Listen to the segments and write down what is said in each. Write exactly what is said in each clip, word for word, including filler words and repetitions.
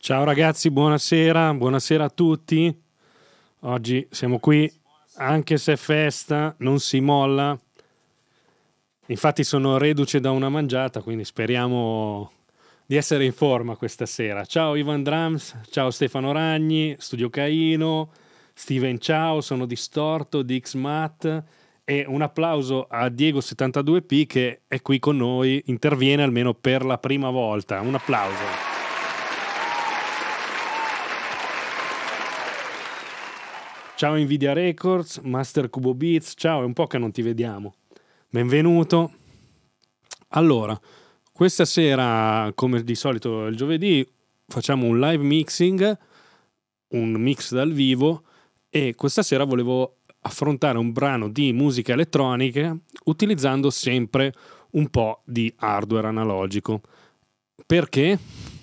Ciao ragazzi, buonasera, buonasera a tutti. Oggi siamo qui, anche se è festa, non si molla. Infatti sono reduce da una mangiata, quindi speriamo di essere in forma questa sera. Ciao Ivan Drums, ciao Stefano Ragni, Studio Caino, Steven ciao, sono Distorto, Dixmat e un applauso a Diego settantadue P che è qui con noi, interviene almeno per la prima volta. Un applauso. Ciao Nvidia Records, Master Cubo Beats, ciao, è un po' che non ti vediamo. Benvenuto. Allora, questa sera, come di solito il giovedì, facciamo un live mixing, un mix dal vivo, e questa sera volevo affrontare un brano di musica elettronica utilizzando sempre un po' di hardware analogico. Perché?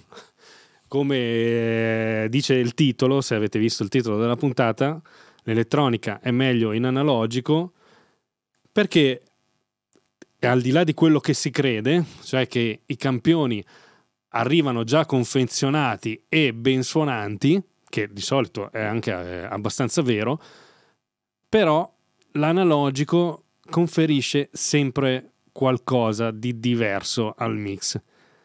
Come dice il titolo, se avete visto il titolo della puntata, l'elettronica è meglio in analogico, perché al di là di quello che si crede, cioè che i campioni arrivano già confezionati e ben suonanti, che di solito è anche eh, abbastanza vero, però l'analogico conferisce sempre qualcosa di diverso al mix.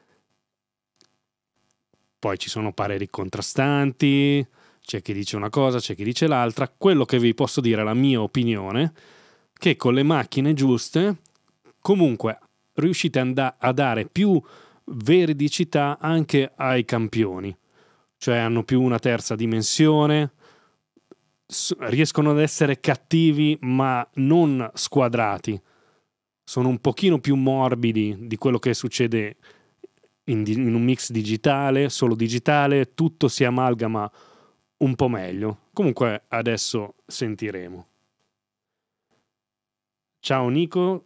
Poi ci sono pareri contrastanti, c'è chi dice una cosa, c'è chi dice l'altra. Quello che vi posso dire è la mia opinione, che con le macchine giuste comunque riuscite a, a dare più veridicità anche ai campioni, cioè hanno più una terza dimensione, riescono ad essere cattivi ma non squadrati, sono un pochino più morbidi di quello che succede in, in un mix digitale, solo digitale, tutto si amalgama un po' meglio. Comunque adesso sentiremo. Ciao Nico,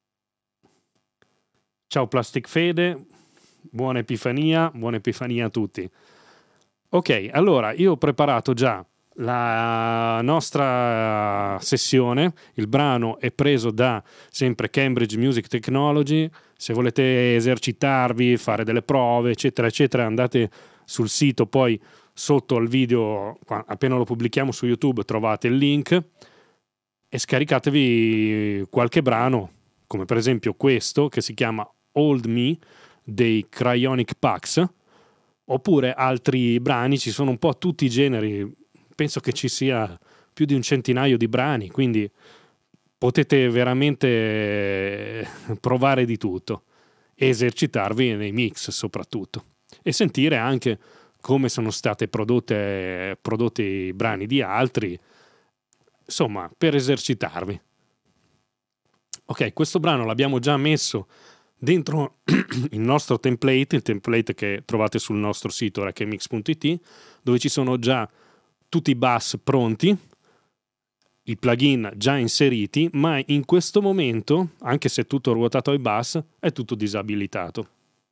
ciao Plastic Fede, buona Epifania, buona Epifania a tutti. Ok, allora io ho preparato già la nostra sessione, il brano è preso da sempre Cambridge Music Technology. Se volete esercitarvi, fare delle prove eccetera eccetera, andate sul sito, poi sotto al video appena lo pubblichiamo su YouTube trovate il link e scaricatevi qualche brano, come per esempio questo che si chiama Hold Me dei Cryonic Pax, oppure altri brani. Ci sono un po' tutti i generi, penso che ci sia più di un centinaio di brani, quindi potete veramente provare di tutto e esercitarvi nei mix soprattutto, e sentire anche come sono state prodotte prodotti i brani di altri, insomma, per esercitarvi. Ok, questo brano l'abbiamo già messo dentro il nostro template, il template che trovate sul nostro sito rackmix punto it, dove ci sono già tutti i bus pronti, i plugin già inseriti, ma in questo momento, anche se è tutto ruotato ai bus, è tutto disabilitato.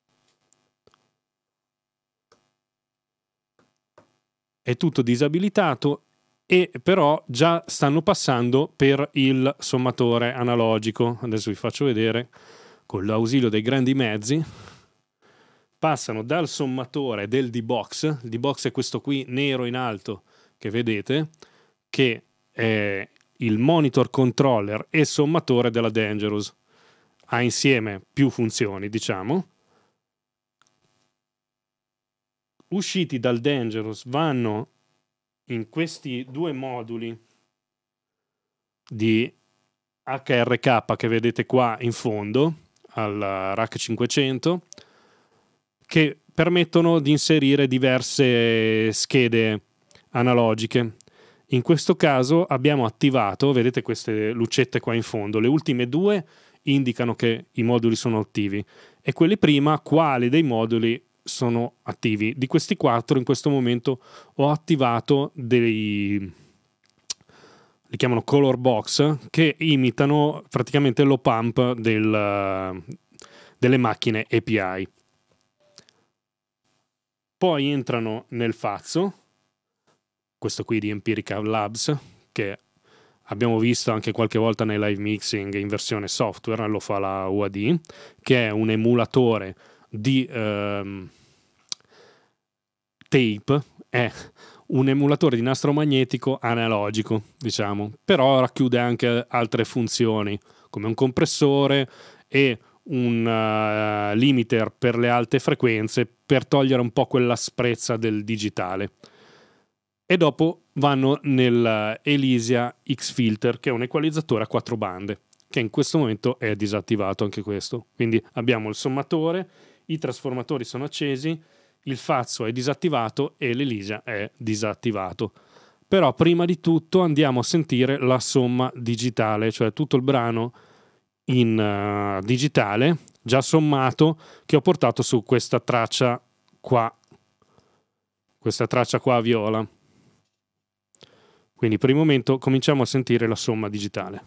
È tutto disabilitato e però già stanno passando per il sommatore analogico. Adesso vi faccio vedere con l'ausilio dei grandi mezzi. Passano dal sommatore del D-Box, il D-Box è questo qui nero in alto che vedete, che è il monitor controller e sommatore della Dangerous, ha insieme più funzioni, diciamo. Usciti dal Dangerous vanno in questi due moduli di H R K che vedete qua in fondo al rack cinquecento, che permettono di inserire diverse schede analogiche. In questo caso abbiamo attivato, vedete queste lucette qua in fondo, le ultime due indicano che i moduli sono attivi e quelli prima quali dei moduli sono attivi. Di questi quattro in questo momento ho attivato dei, li chiamano color box, che imitano praticamente l'op amp del, delle macchine A P I. Poi entrano nel fazzo, questo qui di Empirical Labs, che abbiamo visto anche qualche volta nei live mixing in versione software, lo fa la U A D, che è un emulatore di ehm, Tape è un emulatore di nastro magnetico analogico, diciamo, però racchiude anche altre funzioni, come un compressore e un uh, limiter per le alte frequenze, per togliere un po' quell'asprezza del digitale. E dopo vanno nel Elysia X-Filter, che è un equalizzatore a quattro bande, che in questo momento è disattivato anche questo. Quindi abbiamo il sommatore, i trasformatori sono accesi, il fazzo è disattivato e l'Elysia è disattivato. Però prima di tutto andiamo a sentire la somma digitale, cioè tutto il brano in uh, digitale già sommato che ho portato su questa traccia qua, questa traccia qua viola. Quindi per il momento cominciamo a sentire la somma digitale.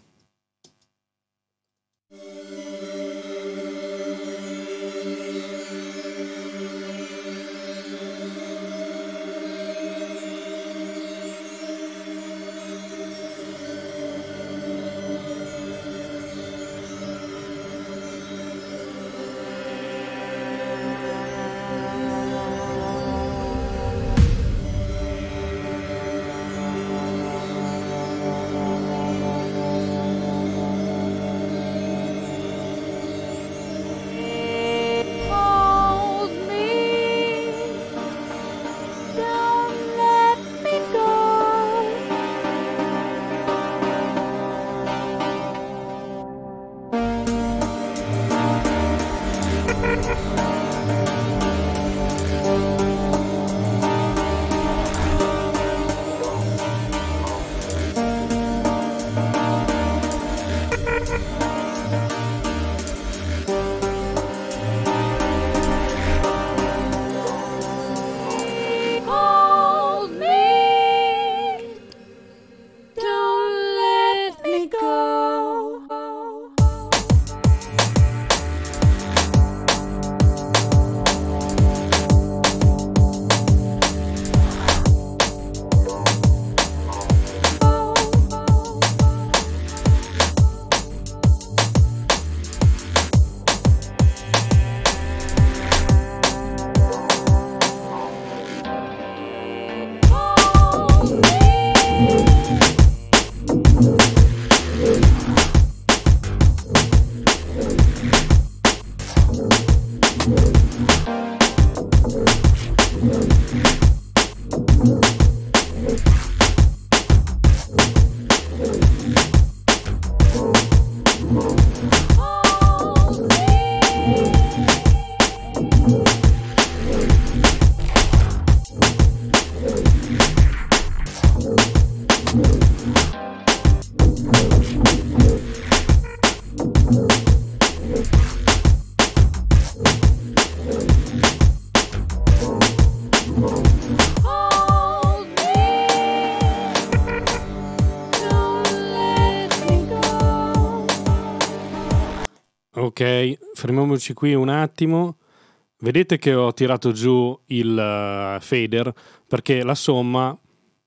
Ok, fermiamoci qui un attimo. Vedete che ho tirato giù il uh, fader perché la somma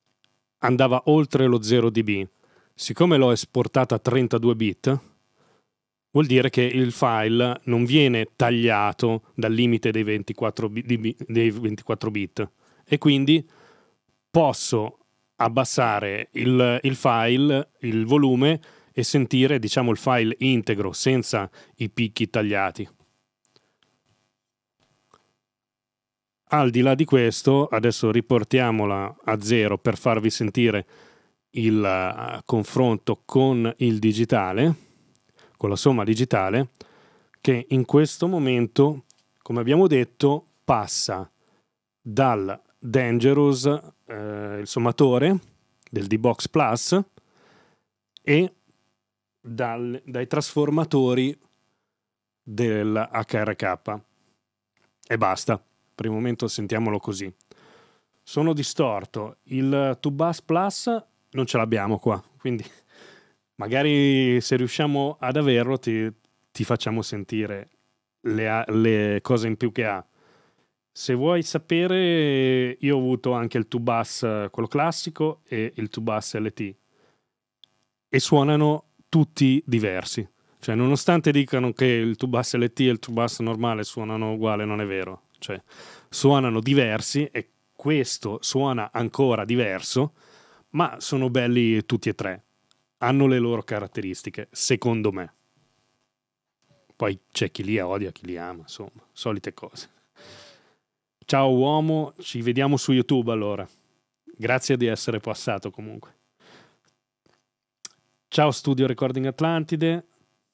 andava oltre lo zero decibel. Siccome l'ho esportata a trentadue bit, vuol dire che il file non viene tagliato dal limite dei ventiquattro bit, dei ventiquattro bit e quindi posso abbassare il, il file, il volume e sentire, diciamo, il file integro senza i picchi tagliati. Al di là di questo, adesso riportiamola a zero per farvi sentire il uh, confronto con il digitale, con la somma digitale, che in questo momento, come abbiamo detto, passa dal Dangerous, eh, il sommatore del D-Box Plus, e dal, dai trasformatori del H R K. E basta. Per il momento sentiamolo così. Sono distorto. Il two Bass Plus non ce l'abbiamo qua, quindi magari se riusciamo ad averlo ti, ti facciamo sentire le, le cose in più che ha. Se vuoi sapere, io ho avuto anche il two Bass, quello classico, e il two Bass L T, e suonano tutti diversi. Cioè, nonostante dicano che il two Bass L T e il two Bass normale suonano uguale, non è vero. Cioè, suonano diversi e questo suona ancora diverso, ma sono belli tutti e tre. Hanno le loro caratteristiche, secondo me. Poi c'è chi li odia, chi li ama, insomma, solite cose. Ciao uomo, ci vediamo su YouTube allora. Grazie di essere passato comunque. Ciao Studio Recording Atlantide.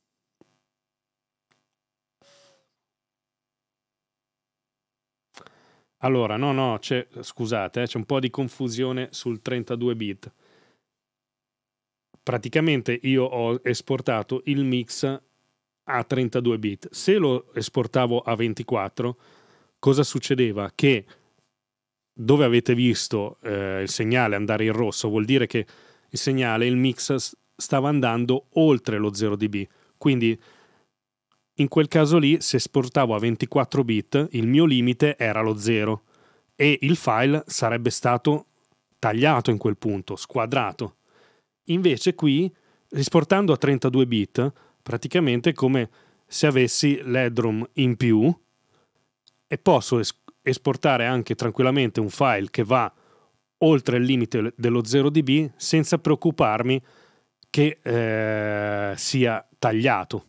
Allora, no, no, c'è, scusate, eh, c'è un po' di confusione sul trentadue bit. Praticamente io ho esportato il mix a trentadue bit. Se lo esportavo a ventiquattro, cosa succedeva? Che dove avete visto eh, il segnale andare in rosso vuol dire che il segnale, il mix stava andando oltre lo zero decibel. Quindi in quel caso lì, se esportavo a ventiquattro bit, il mio limite era lo zero e il file sarebbe stato tagliato in quel punto, squadrato. Invece qui, esportando a trentadue bit, praticamente è come se avessi l'headroom in più e posso es- esportare anche tranquillamente un file che va oltre il limite dello zero decibel senza preoccuparmi che eh, sia tagliato.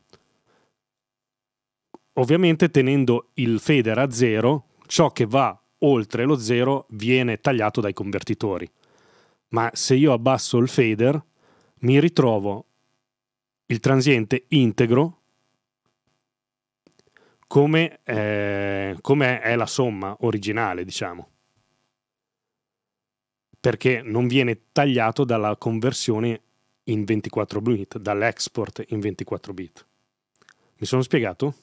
Ovviamente tenendo il fader a zero, ciò che va oltre lo zero viene tagliato dai convertitori. Ma se io abbasso il fader, mi ritrovo il transiente integro come, eh, come è la somma originale, diciamo. Perché non viene tagliato dalla conversione in ventiquattro bit, dall'export in ventiquattro bit. Mi sono spiegato?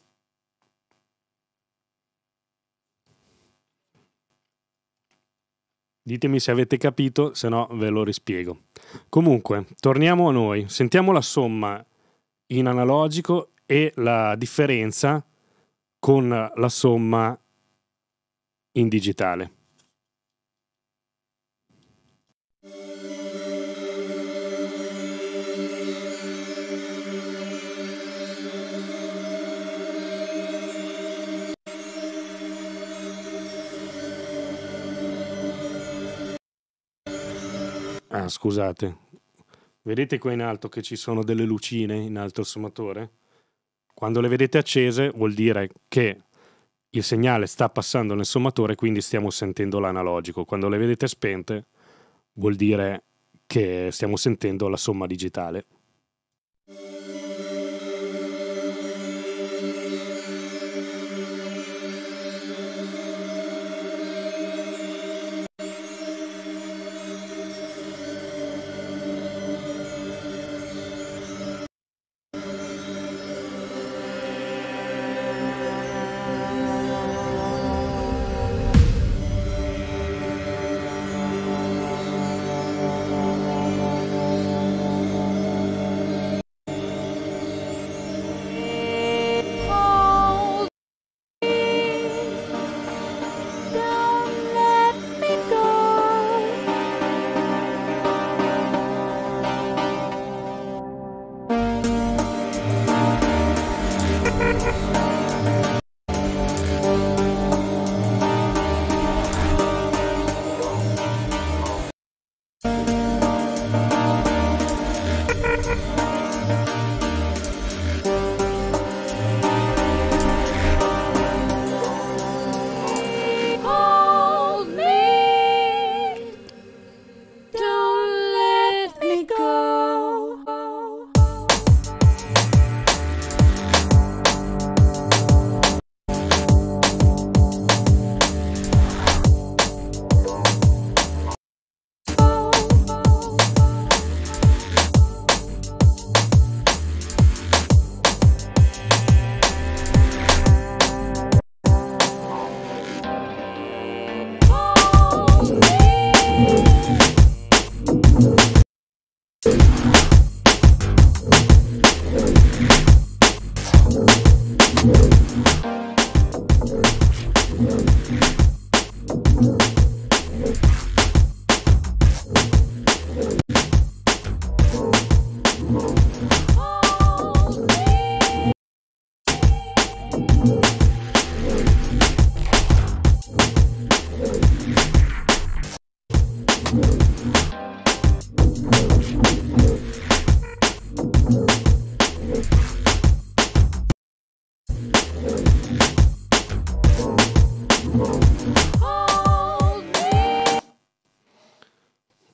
Ditemi se avete capito, se no ve lo rispiego. Comunque, torniamo a noi. Sentiamo la somma in analogico e la differenza con la somma in digitale. Ah, scusate. Vedete qua in alto che ci sono delle lucine in alto il sommatore? Quando le vedete accese vuol dire che il segnale sta passando nel sommatore, quindi stiamo sentendo l'analogico. Quando le vedete spente vuol dire che stiamo sentendo la somma digitale.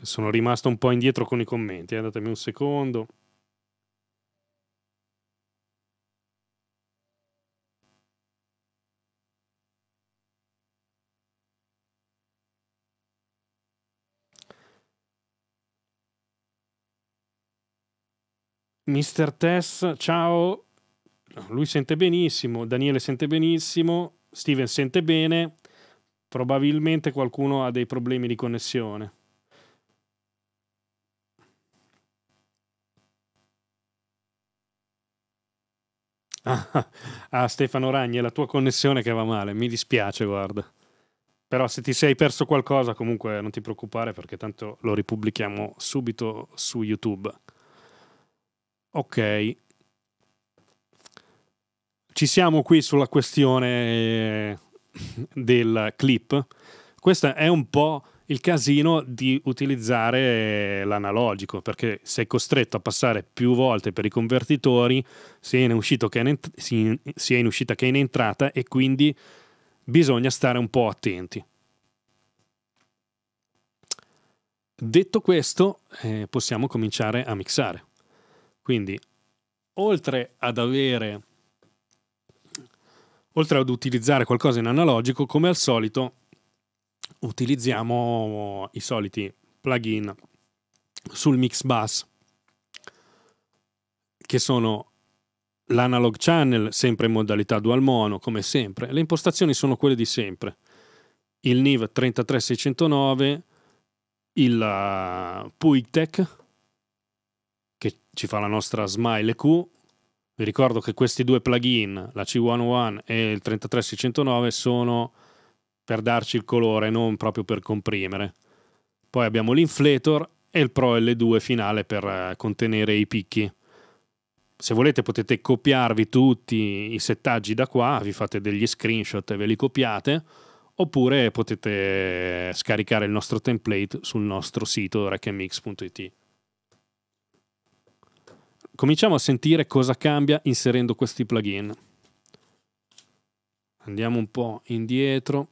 Sono rimasto un po' indietro con i commenti, eh. Datemi un secondo. mister Tess, ciao. Lui sente benissimo, Daniele sente benissimo, Steven sente bene, probabilmente qualcuno ha dei problemi di connessione. Ah, ah, Stefano Ragni, è la tua connessione che va male, mi dispiace, guarda. Però se ti sei perso qualcosa, comunque non ti preoccupare perché tanto lo ripubblichiamo subito su YouTube. Ok. Ci siamo qui sulla questione del clip. Questo è un po' il casino di utilizzare l'analogico, perché sei costretto a passare più volte per i convertitori sia in, uscito che in, sia in uscita che in entrata, e quindi bisogna stare un po' attenti. Detto questo, eh, possiamo cominciare a mixare. Quindi, oltre ad avere oltre ad utilizzare qualcosa in analogico, come al solito utilizziamo i soliti plugin sul Mix Bus, che sono l'analog channel sempre in modalità dual mono, come sempre. Le impostazioni sono quelle di sempre: il N I V trentatré seicentonove, il uh, Puigtech che ci fa la nostra Smile E Q. Vi ricordo che questi due plugin, la C centouno e il trentatré seicentonove, sono per darci il colore, non proprio per comprimere. Poi abbiamo l'inflator e il Pro L due finale per eh, contenere i picchi. Se volete potete copiarvi tutti i settaggi da qua, vi fate degli screenshot e ve li copiate, oppure potete scaricare il nostro template sul nostro sito rec and mix punto it. Cominciamo a sentire cosa cambia inserendo questi plugin. Andiamo un po' indietro.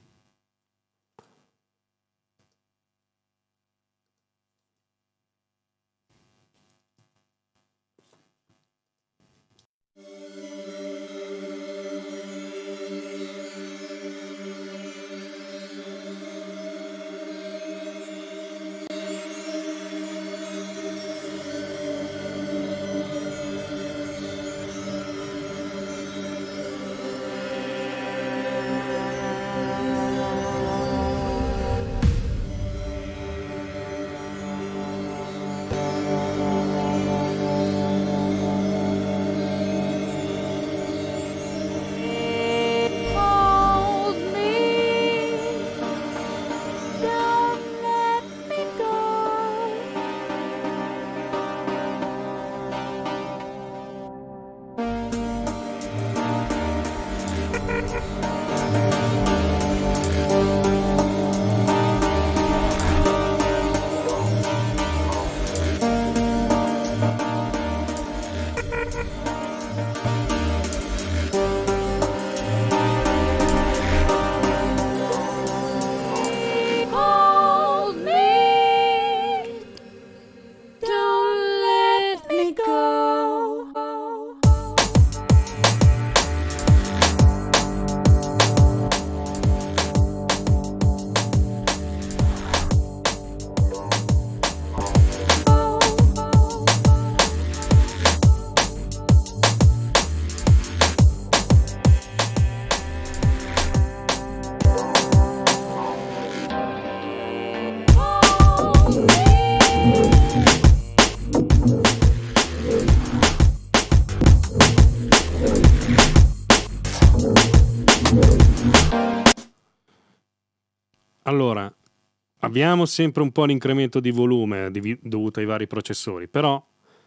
Allora, abbiamo sempre un po' l'incremento di volume dovuto ai vari processori, però,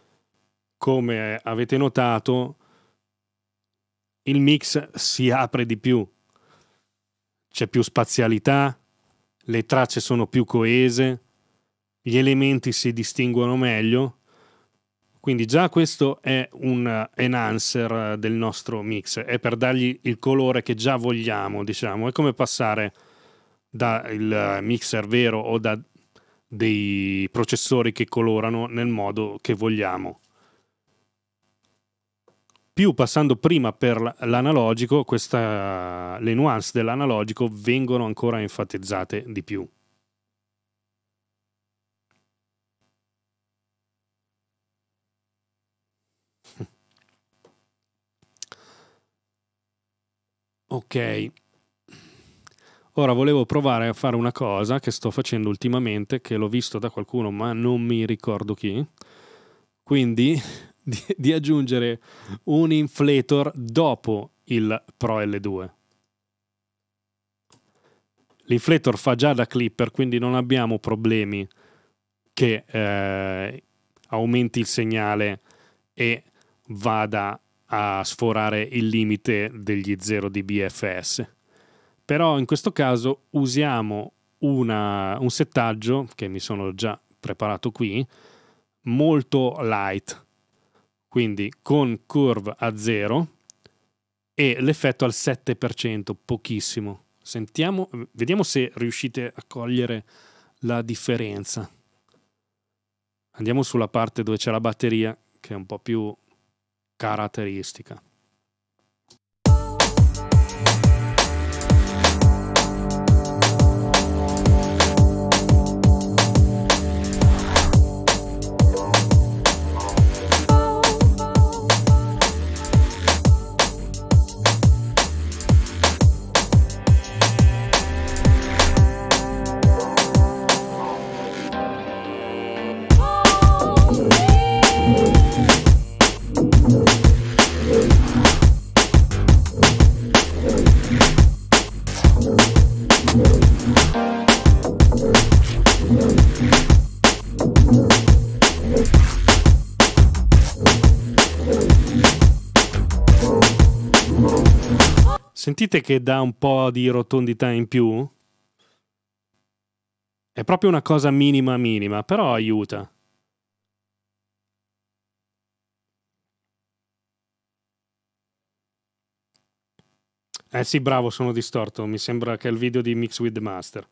come avete notato, il mix si apre di più. C'è più spazialità, le tracce sono più coese, gli elementi si distinguono meglio. Quindi già questo è un enhancer del nostro mix, è per dargli il colore che già vogliamo, diciamo. È come passare dal mixer vero o da, dei processori che colorano nel modo che vogliamo. Più passando prima per l'analogico, questa, le nuance dell'analogico vengono ancora enfatizzate di più. Ok, ora volevo provare a fare una cosa che sto facendo ultimamente, che l'ho visto da qualcuno ma non mi ricordo chi, quindi di, di aggiungere un inflator dopo il Pro L due. L'inflator fa già da clipper, quindi non abbiamo problemi che eh, aumenti il segnale e vada a sforare il limite degli zero D B F S. Però in questo caso usiamo una, un settaggio che mi sono già preparato qui, molto light, quindi con curve a zero e l'effetto al sette per cento, pochissimo. Sentiamo, vediamo se riuscite a cogliere la differenza. Andiamo sulla parte dove c'è la batteria, che è un po' più caratteristica. Sentite che dà un po' di rotondità in più? È proprio una cosa minima minima, però aiuta. Eh sì, bravo, sono distorto. Mi sembra che è il video di Mix with the Master.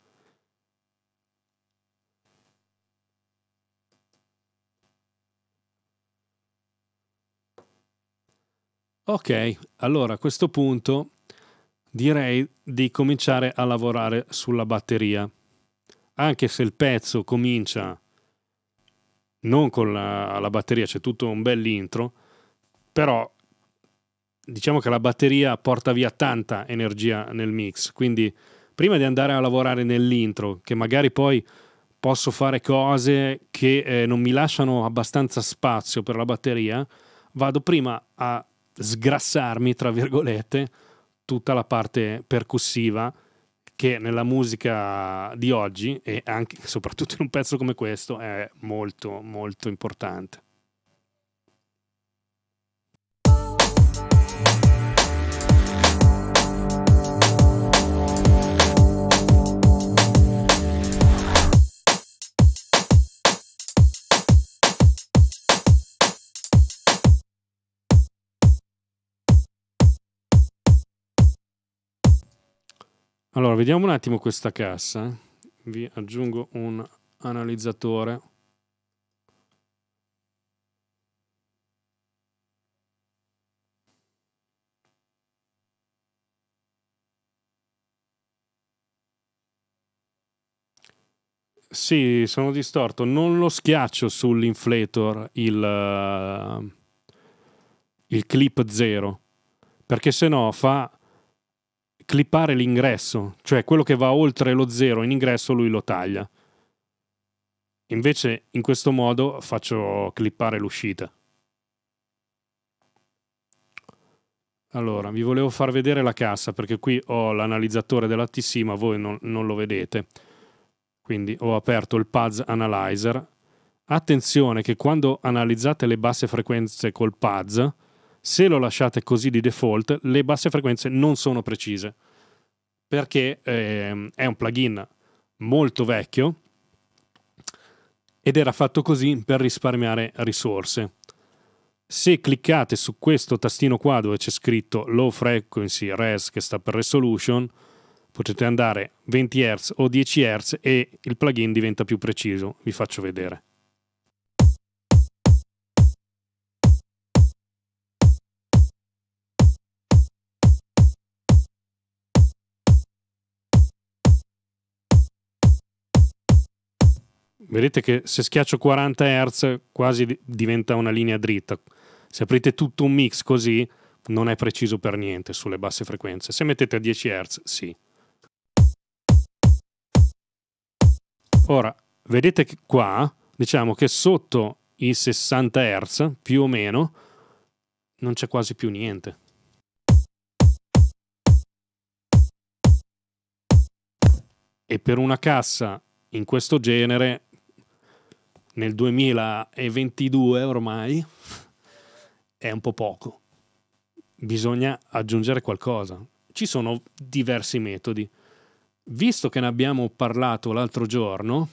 Ok, allora a questo punto direi di cominciare a lavorare sulla batteria. Anche se il pezzo comincia non con la, la batteria, c'è tutto un bel intro, però diciamo che la batteria porta via tanta energia nel mix, quindi prima di andare a lavorare nell'intro, che magari poi posso fare cose che eh, non mi lasciano abbastanza spazio per la batteria, vado prima a sgrassarmi, tra virgolette, tutta la parte percussiva che nella musica di oggi e anche soprattutto in un pezzo come questo è molto molto importante. Allora, vediamo un attimo questa cassa. Vi aggiungo un analizzatore. Sì, sono distorto. Non lo schiaccio sull'inflator il, uh, il clip zero, perché sennò fa clippare l'ingresso, cioè quello che va oltre lo zero in ingresso lui lo taglia. Invece in questo modo faccio clippare l'uscita. Allora, vi volevo far vedere la cassa perché qui ho l'analizzatore della T C ma voi non, non lo vedete. Quindi ho aperto il Pulse Analyzer. Attenzione che quando analizzate le basse frequenze col Pulse, se lo lasciate così di default, le basse frequenze non sono precise, perché eh, è un plugin molto vecchio ed era fatto così per risparmiare risorse. Se cliccate su questo tastino qua dove c'è scritto Low Frequency Res, che sta per Resolution, Potete andare venti hertz o dieci hertz e il plugin diventa più preciso. Vi faccio vedere. Vedete che se schiaccio quaranta hertz quasi diventa una linea dritta. Se aprite tutto un mix così non è preciso per niente sulle basse frequenze. Se mettete a dieci hertz, sì. Ora, vedete che qua, diciamo che sotto i sessanta hertz, più o meno, non c'è quasi più niente. E per una cassa in questo genere, nel duemilaventidue ormai, è un po' poco. Bisogna aggiungere qualcosa. Ci sono diversi metodi. Visto che ne abbiamo parlato l'altro giorno,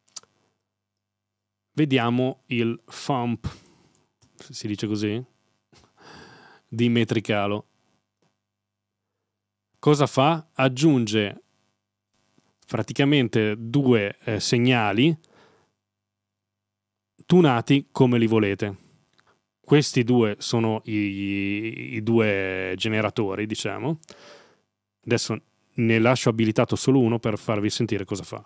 vediamo il Thump, si dice così, di Metricalo. Cosa fa? Aggiunge praticamente due eh, segnali tunati come li volete. Questi due sono i, i due generatori, diciamo. Adesso ne lascio abilitato solo uno per farvi sentire cosa fa.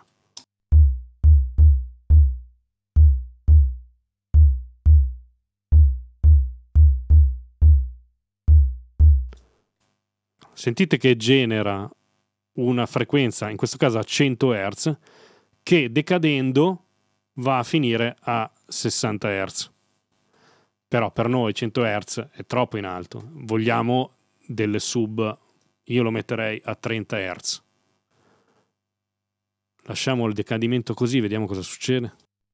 Sentite che genera una frequenza, in questo caso a cento hertz, che decadendo va a finire a sessanta hertz. Però per noi cento hertz è troppo in alto. Vogliamo delle sub, io lo metterei a trenta hertz. Lasciamo il decadimento così, vediamo cosa succede.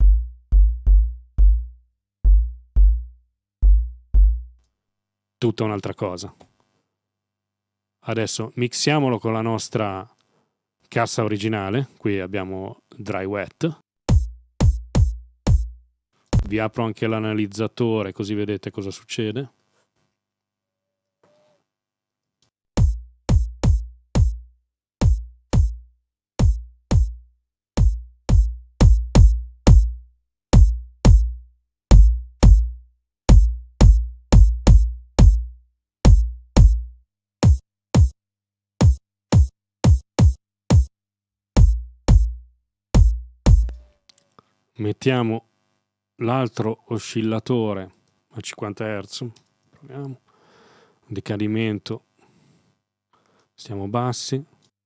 Tutta un'altra cosa. Adesso mixiamolo con la nostra cassa originale. Qui abbiamo dry wet. Vi apro anche l'analizzatore così vedete cosa succede. Mettiamo l'altro oscillatore a cinquanta hertz, proviamo, decadimento, stiamo bassi.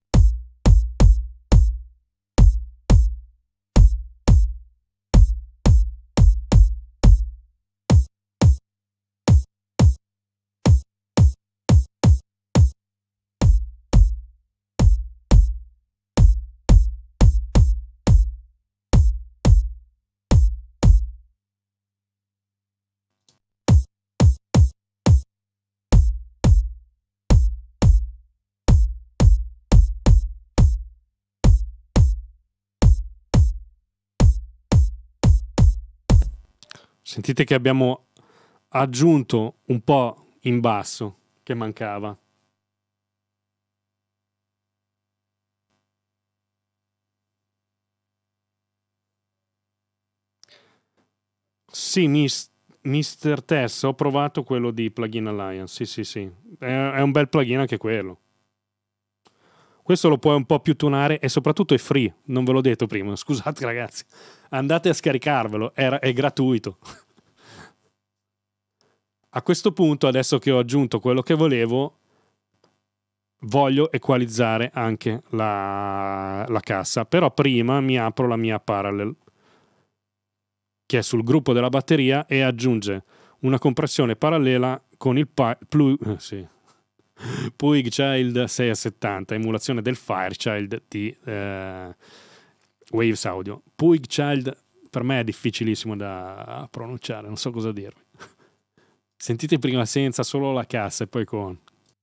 Sentite che abbiamo aggiunto un po' in basso che mancava. Sì, mister Tess, ho provato quello di Plugin Alliance. Sì, sì, sì. È, è un bel plugin anche quello. Questo lo puoi un po' più tunare e soprattutto è free. Non ve l'ho detto prima. Scusate ragazzi. Andate a scaricarvelo. È, è gratuito. A questo punto, adesso che ho aggiunto quello che volevo, voglio equalizzare anche la, la cassa. Però prima mi apro la mia parallel, che è sul gruppo della batteria e aggiunge una compressione parallela con il Plu, eh, sì, Puig Child sei a settanta, emulazione del Firechild di eh, Waves Audio. Puig Child per me è difficilissimo da pronunciare, non so cosa dirvi. Sentite prima senza solo la cassa e poi con.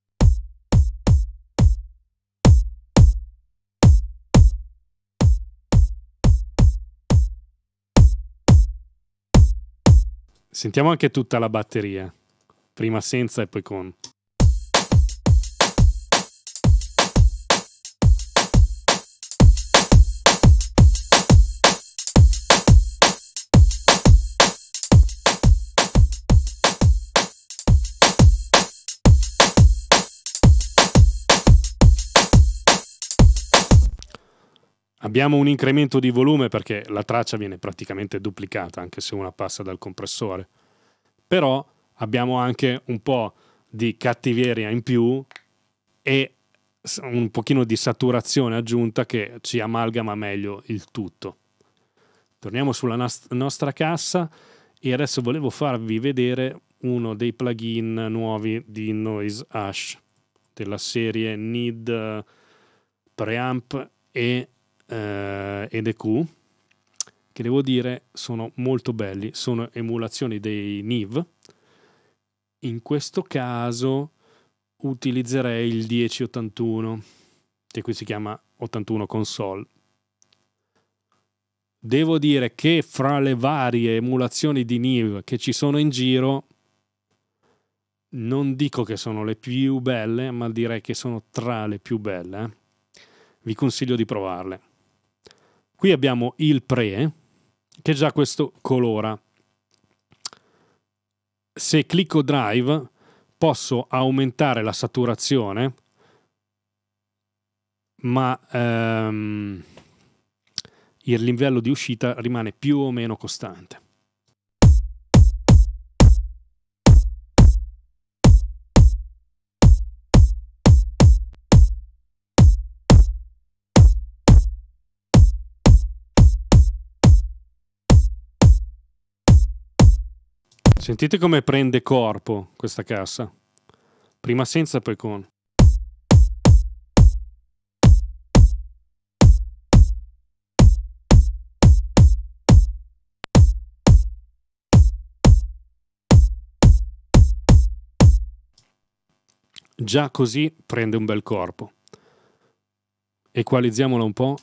Sentiamo anche tutta la batteria, prima senza e poi con. Abbiamo un incremento di volume perché la traccia viene praticamente duplicata anche se una passa dal compressore, però abbiamo anche un po' di cattiveria in più e un pochino di saturazione aggiunta che ci amalgama meglio il tutto. Torniamo sulla nost- nostra cassa e adesso volevo farvi vedere uno dei plugin nuovi di Noise Ash della serie Need Preamp e eh, ed E Q, che devo dire sono molto belli, sono emulazioni dei Neve. In questo caso utilizzerei il dieci ottantuno, che qui si chiama ottantuno console. Devo dire che fra le varie emulazioni di Neve che ci sono in giro, non dico che sono le più belle, ma direi che sono tra le più belle. Eh? Vi consiglio di provarle. Qui abbiamo il Pre, che già questo colora. Se clicco Drive posso aumentare la saturazione, ma ehm, il livello di uscita rimane più o meno costante. Sentite come prende corpo questa cassa. Prima senza, poi con. Già così prende un bel corpo. Equalizziamola un po'.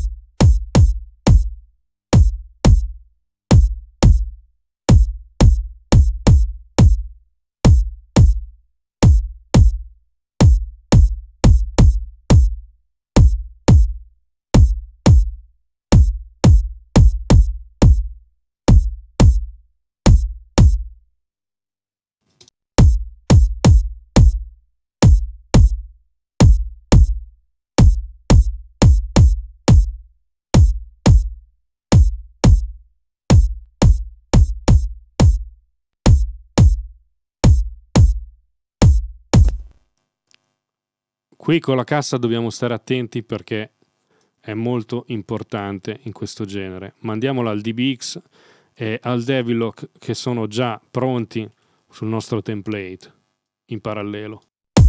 Qui con la cassa dobbiamo stare attenti perché è molto importante in questo genere. Mandiamola al D B X e al Devilock che sono già pronti sul nostro template in parallelo.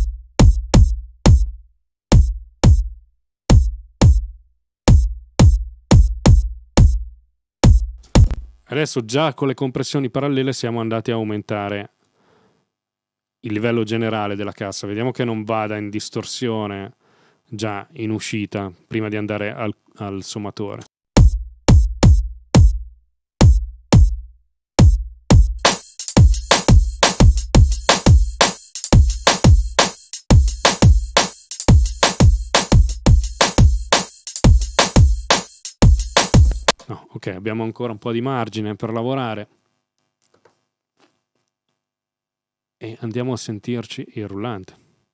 Adesso già con le compressioni parallele siamo andati a aumentare il livello generale della cassa. Vediamo che non vada in distorsione già in uscita prima di andare al, al sommatore. No, ok, abbiamo ancora un po' di margine per lavorare. E andiamo a sentirci il rullante.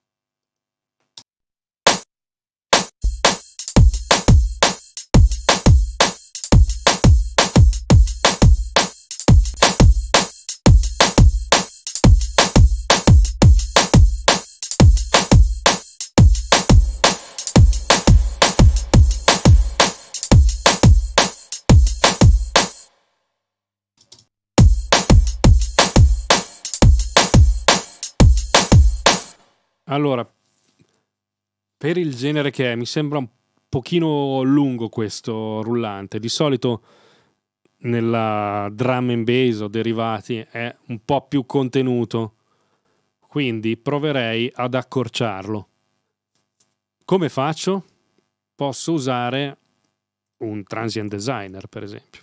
Allora, per il genere che è, mi sembra un pochino lungo questo rullante. Di solito nella drum and bass o derivati è un po' più contenuto, quindi proverei ad accorciarlo. Come faccio? Posso usare un transient designer, per esempio.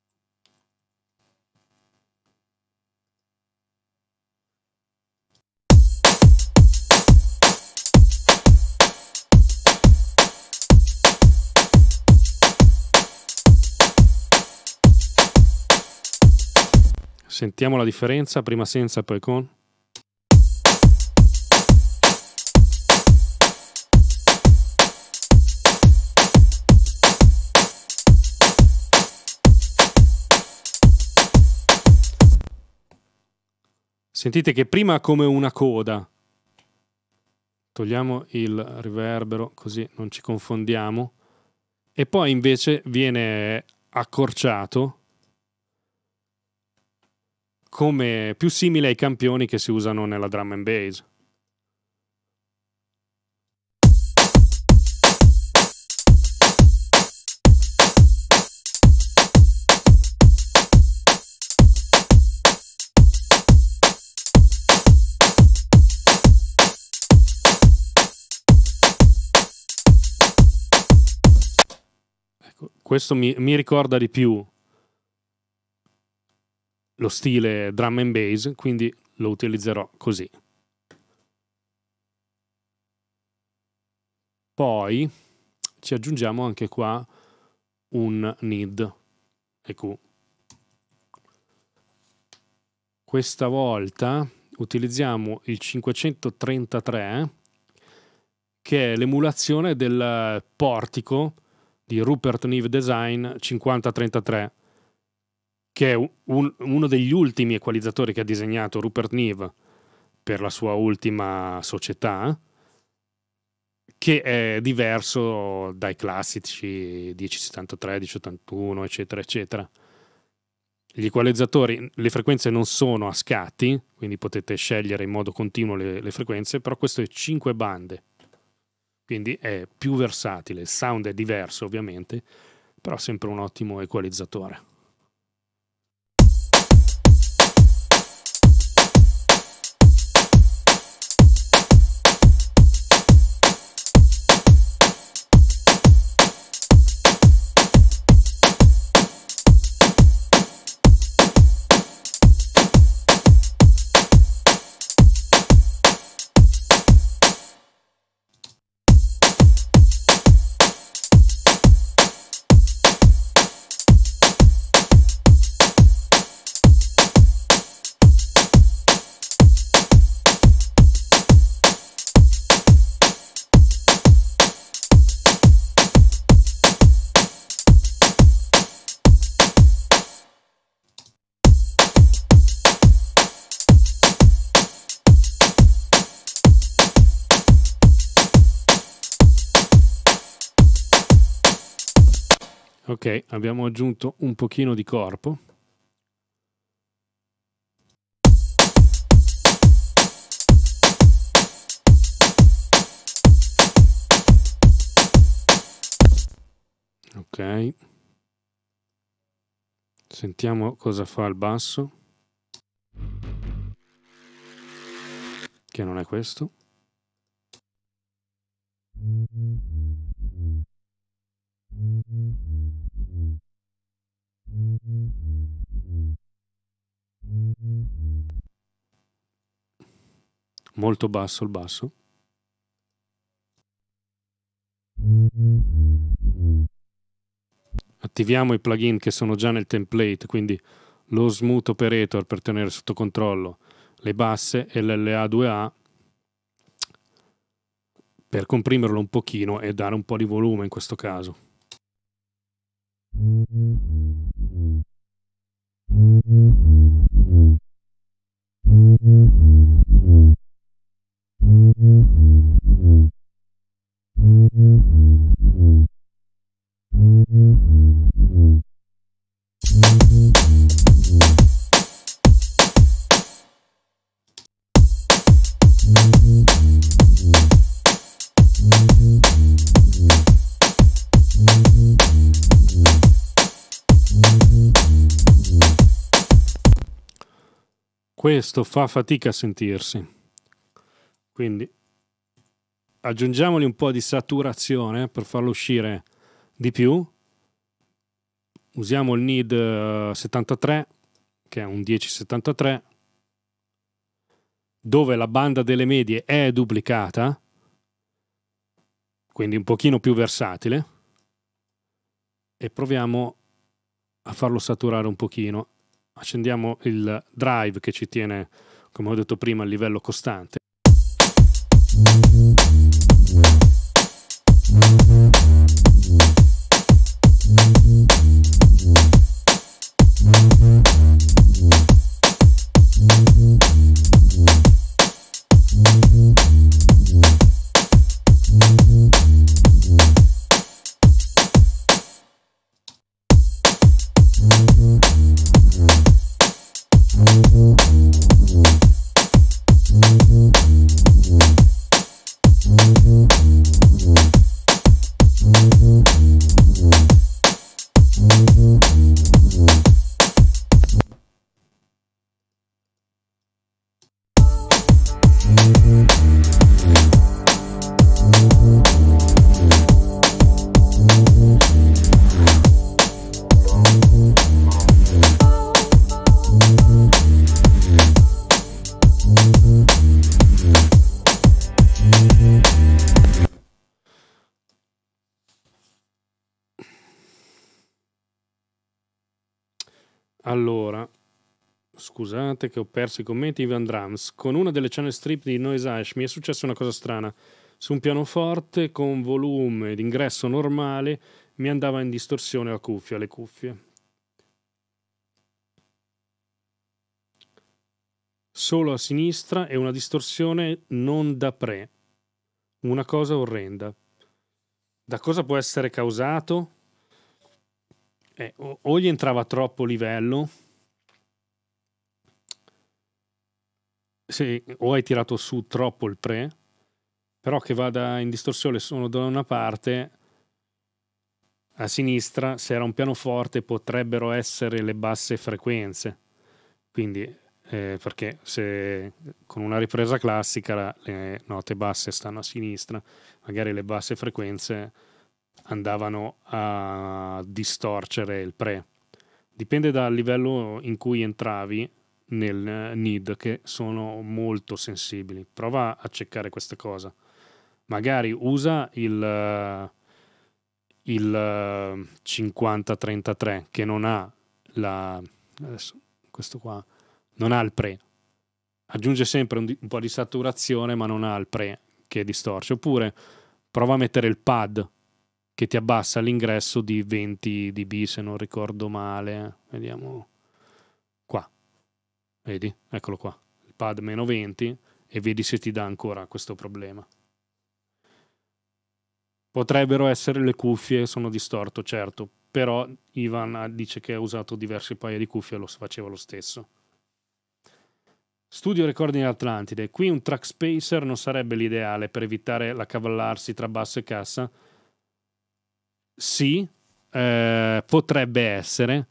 Sentiamo la differenza, prima senza, poi con. Sentite che prima come una coda. Togliamo il riverbero così non ci confondiamo. E poi invece viene accorciato come più simile ai campioni che si usano nella drum and bass. Ecco, questo mi, mi ricorda di più lo stile drum and bass, quindi lo utilizzerò così. Poi ci aggiungiamo anche qua un Need E Q. Questa volta utilizziamo il cinquecentotrentatré, che è l'emulazione del portico di Rupert Neve Design cinquanta trentatré, che è un, uno degli ultimi equalizzatori che ha disegnato Rupert Neve per la sua ultima società, che è diverso dai classici dieci settantatré, dieci ottantuno, eccetera, eccetera. Gli equalizzatori, le frequenze non sono a scatti, quindi potete scegliere in modo continuo le, le frequenze, però questo è cinque bande, quindi è più versatile. Il sound è diverso ovviamente, però sempre un ottimo equalizzatore. Ok, abbiamo aggiunto un pochino di corpo. Ok. Sentiamo cosa fa il basso. Che non è questo. Molto basso il basso. Attiviamo i plugin che sono già nel template, quindi lo Smooth Operator per tenere sotto controllo le basse e l'L A due A per comprimerlo un pochino e dare un po' di volume in questo caso. Questo fa fatica a sentirsi, quindi aggiungiamogli un po' di saturazione per farlo uscire di più. Usiamo il Need settantatré, che è un dieci settantatré, dove la banda delle medie è duplicata, quindi un pochino più versatile, e proviamo a farlo saturare un pochino. Accendiamo il drive che ci tiene, come ho detto prima, a livello costante. Allora, scusate che ho perso i commenti. Ivan Drums, con una delle channel strip di Noise Ash mi è successa una cosa strana. Su un pianoforte con volume d'ingresso normale mi andava in distorsione la cuffia, le cuffie. Solo a sinistra e una distorsione non da pre. Una cosa orrenda. Da cosa può essere causato? Eh, o, o gli entrava troppo livello, se, o hai tirato su troppo il pre, però che vada in distorsione solo da una parte, a sinistra, se era un pianoforte, potrebbero essere le basse frequenze. Quindi, eh, perché se con una ripresa classica le note basse stanno a sinistra, magari le basse frequenze andavano a distorcere il pre. Dipende dal livello in cui entravi nel N I D, che sono molto sensibili. Prova a checkare questa cosa. Magari usa il, il cinquanta trentatré che non ha la adesso questo qua non ha il pre. Aggiunge sempre un, un po' di saturazione, ma non ha il pre che distorce. Oppure prova a mettere il pad che ti abbassa l'ingresso di venti decibel, se non ricordo male. Vediamo qua. Vedi? Eccolo qua. Il pad meno venti e vedi se ti dà ancora questo problema. Potrebbero essere le cuffie, sono distorto, certo, però Ivan dice che ha usato diversi paia di cuffie e lo faceva lo stesso. Studio Recording Atlantide. Qui un track spacer non sarebbe l'ideale per evitare l'accavallarsi tra basso e cassa? Sì, eh, potrebbe essere,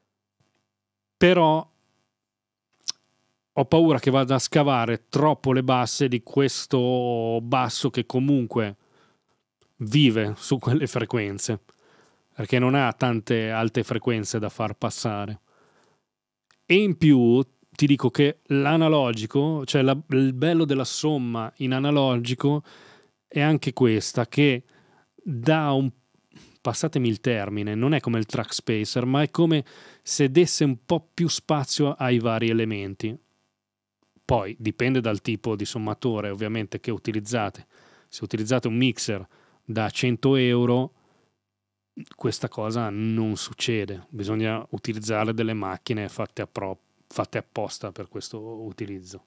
però ho paura che vada a scavare troppo le basse di questo basso che comunque vive su quelle frequenze, perché non ha tante alte frequenze da far passare. E in più ti dico che l'analogico, cioè la, il bello della somma in analogico è anche questa, che dà un, passatemi il termine, non è come il track spacer, ma è come se desse un po' più spazio ai vari elementi. Poi dipende dal tipo di sommatore ovviamente che utilizzate. Se utilizzate un mixer da cento euro, questa cosa non succede. Bisogna utilizzare delle macchine fatte, a pro, fatte apposta per questo utilizzo.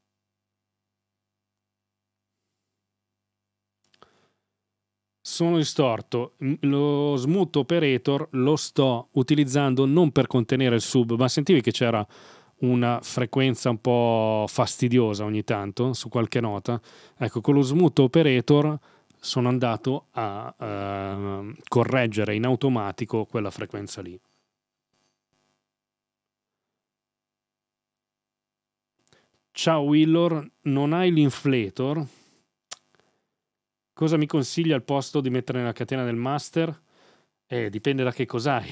Sono distorto. Lo smooth operator lo sto utilizzando non per contenere il sub, ma sentivi che c'era una frequenza un po' fastidiosa ogni tanto su qualche nota. Ecco, con lo smooth operator sono andato a uh, correggere in automatico quella frequenza lì. Ciao Willor, non hai l'inflator? Cosa mi consiglia al posto di mettere nella catena del master? Eh, dipende da che cos'hai.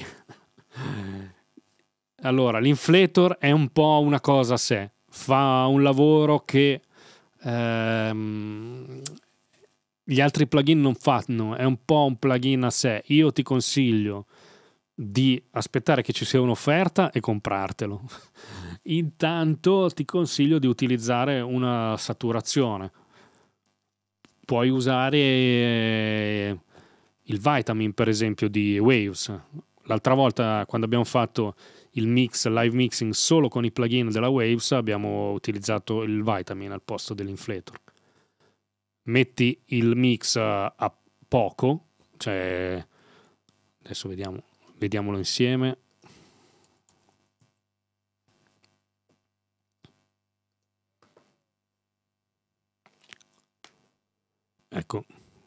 Allora, l'inflator è un po' una cosa a sé. Fa un lavoro che ehm, gli altri plugin non fanno, è un po' un plugin a sé. Io ti consiglio di aspettare che ci sia un'offerta e comprartelo. Intanto ti consiglio di utilizzare una saturazione. Puoi usare il Vitamin, per esempio, di Waves. L'altra volta, quando abbiamo fatto il mix, live mixing solo con i plugin della Waves, abbiamo utilizzato il Vitamin al posto dell'inflator. Metti il mix a poco, cioè adesso vediamo, vediamolo insieme. Ecco,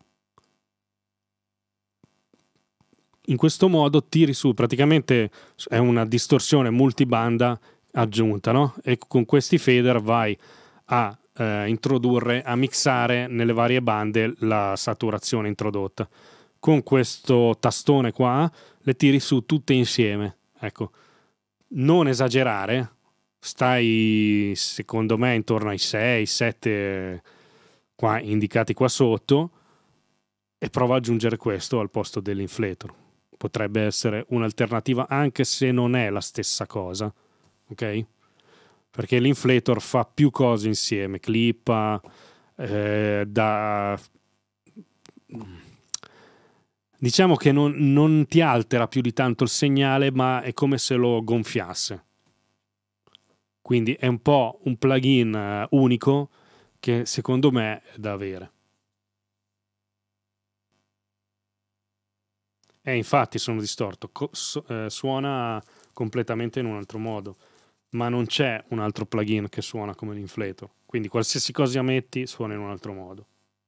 in questo modo tiri su, praticamente è una distorsione multibanda aggiunta, no? E con questi fader vai a eh, introdurre, a mixare nelle varie bande la saturazione introdotta. Con questo tastone qua le tiri su tutte insieme. Ecco, non esagerare, stai secondo me intorno ai sei sette qua indicati qua sotto e prova ad aggiungere questo al posto dell'inflator. potrebbe essere un'alternativa anche se non è la stessa cosa, ok? Perché l'inflator fa più cose insieme, clippa, eh, da... diciamo che non, non ti altera più di tanto il segnale, ma è come se lo gonfiasse. Quindi è un po' un plugin uh, unico che secondo me è da avere. E infatti sono distorto, Co- su- eh, suona completamente in un altro modo, ma non c'è un altro plugin che suona come l'inflator. Quindi qualsiasi cosa metti suona in un altro modo.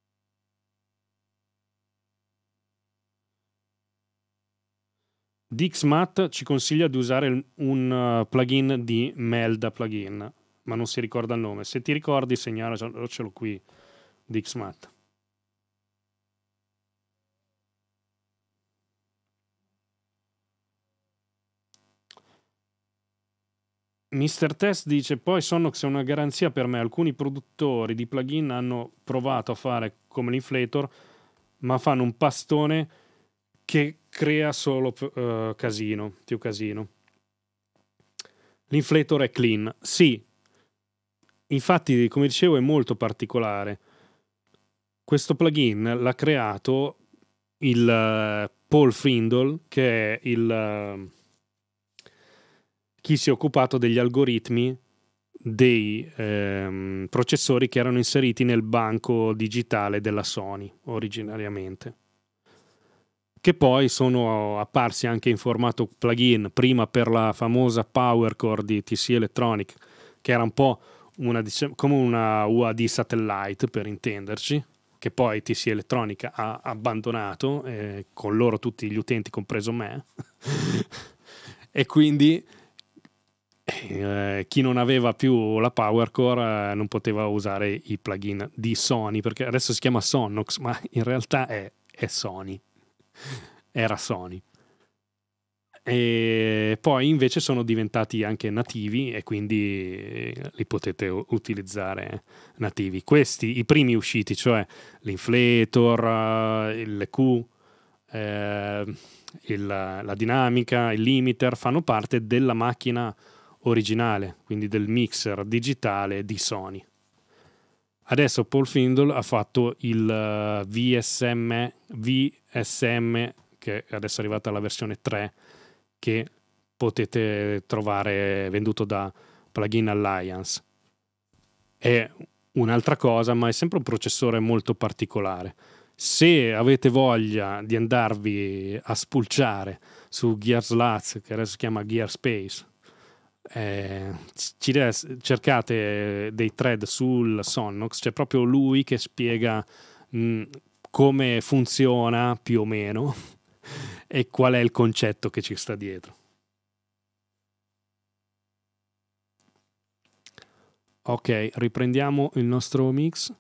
Dixmat ci consiglia di usare un uh, plugin di Melda plugin, ma non si ricorda il nome. Se ti ricordi, segnalacelo qui, Dixmat. mister Test dice poi Sonnox è una garanzia per me. Alcuni produttori di plugin hanno provato a fare come l'inflator, ma fanno un pastone che crea solo uh, casino, più casino. L'inflator è clean, sì. Infatti, come dicevo, è molto particolare. Questo plugin l'ha creato il uh, Paul Frindle, che è il uh, chi si è occupato degli algoritmi dei ehm, processori che erano inseriti nel banco digitale della Sony originariamente, che poi sono apparsi anche in formato plugin, prima per la famosa Power Core di T C Electronic, che era un po' una, diciamo, come una U A D satellite, per intenderci, che poi T C Electronic ha abbandonato, eh, con loro tutti gli utenti, compreso me. E quindi eh, chi non aveva più la Power Core eh, non poteva usare i plugin di Sony, perché adesso si chiama Sonnox, ma in realtà è, è Sony. Era Sony. E poi invece sono diventati anche nativi e quindi li potete utilizzare nativi. Questi, i primi usciti, cioè l'inflator, il Q, eh, il, la dinamica, il limiter, fanno parte della macchina originale, quindi del mixer digitale di Sony. Adesso Paul Frindle ha fatto il V S M, V S M, che adesso è arrivata la versione tre, che potete trovare venduto da Plugin Alliance. È un'altra cosa, ma è sempre un processore molto particolare. Se avete voglia di andarvi a spulciare su Gearslutz, che adesso si chiama Gearspace, eh, cercate dei thread sul Sonnox, c'è proprio lui che spiega mh, come funziona più o meno e qual è il concetto che ci sta dietro. Ok, riprendiamo il nostro mix.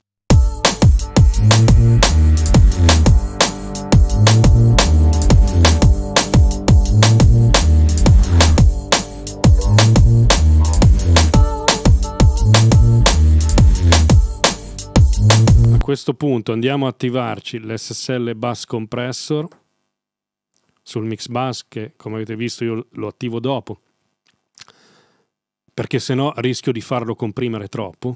A questo punto andiamo a attivarci l'S S L Bus Compressor sul Mix Bus, che come avete visto io lo attivo dopo, perché se no rischio di farlo comprimere troppo.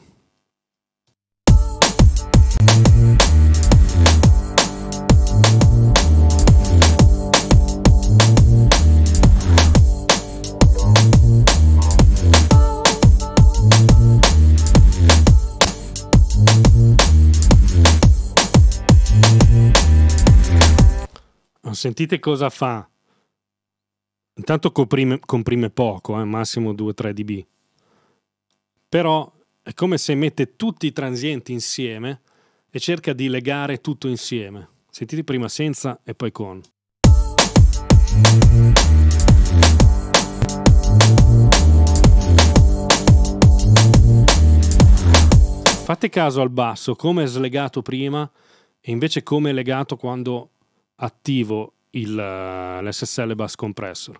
Sentite cosa fa. Intanto comprime, comprime poco, eh, massimo due tre decibel. Però è come se mette tutti i transienti insieme e cerca di legare tutto insieme. Sentite prima senza e poi con. Fate caso al basso, come è slegato prima e invece come è legato quando attivo l'S S L Bus Compressor.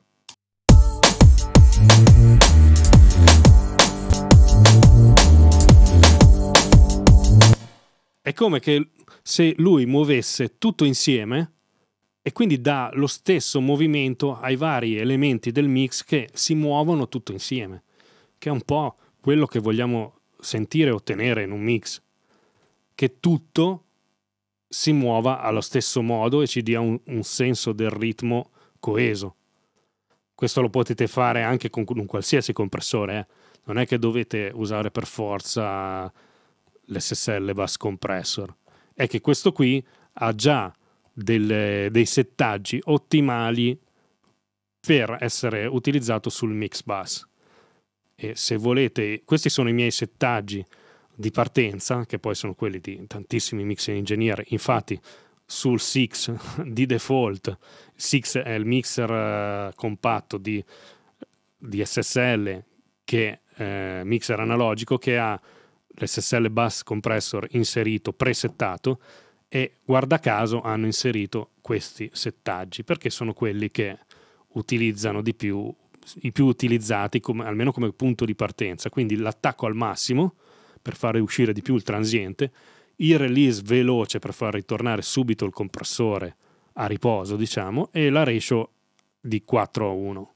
È come che se lui muovesse tutto insieme e quindi dà lo stesso movimento ai vari elementi del mix che si muovono tutto insieme, che è un po' quello che vogliamo sentire e ottenere in un mix, che tutto si muova allo stesso modo e ci dia un, un senso del ritmo coeso. Questo lo potete fare anche con un qualsiasi compressore, eh? Non è che dovete usare per forza l'S S L Bus Compressor, è che questo qui ha già delle, dei settaggi ottimali per essere utilizzato sul mix bus. E se volete, questi sono i miei settaggi di partenza, che poi sono quelli di tantissimi mixing engineer. Infatti sul six di default, six è il mixer eh, compatto di, di S S L, che eh, mixer analogico, che ha l'S S L Bus Compressor inserito, presettato, e guarda caso hanno inserito questi settaggi perché sono quelli che utilizzano di più, i più utilizzati come, almeno come punto di partenza. Quindi l'attacco al massimo per fare uscire di più il transiente, il release veloce per far ritornare subito il compressore a riposo, diciamo, e la ratio di quattro a uno.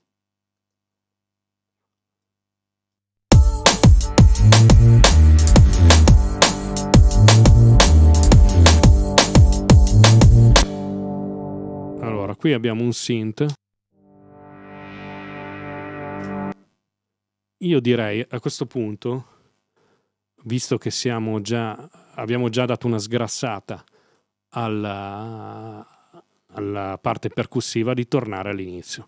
Allora, qui abbiamo un synth. Io direi a questo punto, visto che siamo già, abbiamo già dato una sgrassata alla, alla parte percussiva, di tornare all'inizio.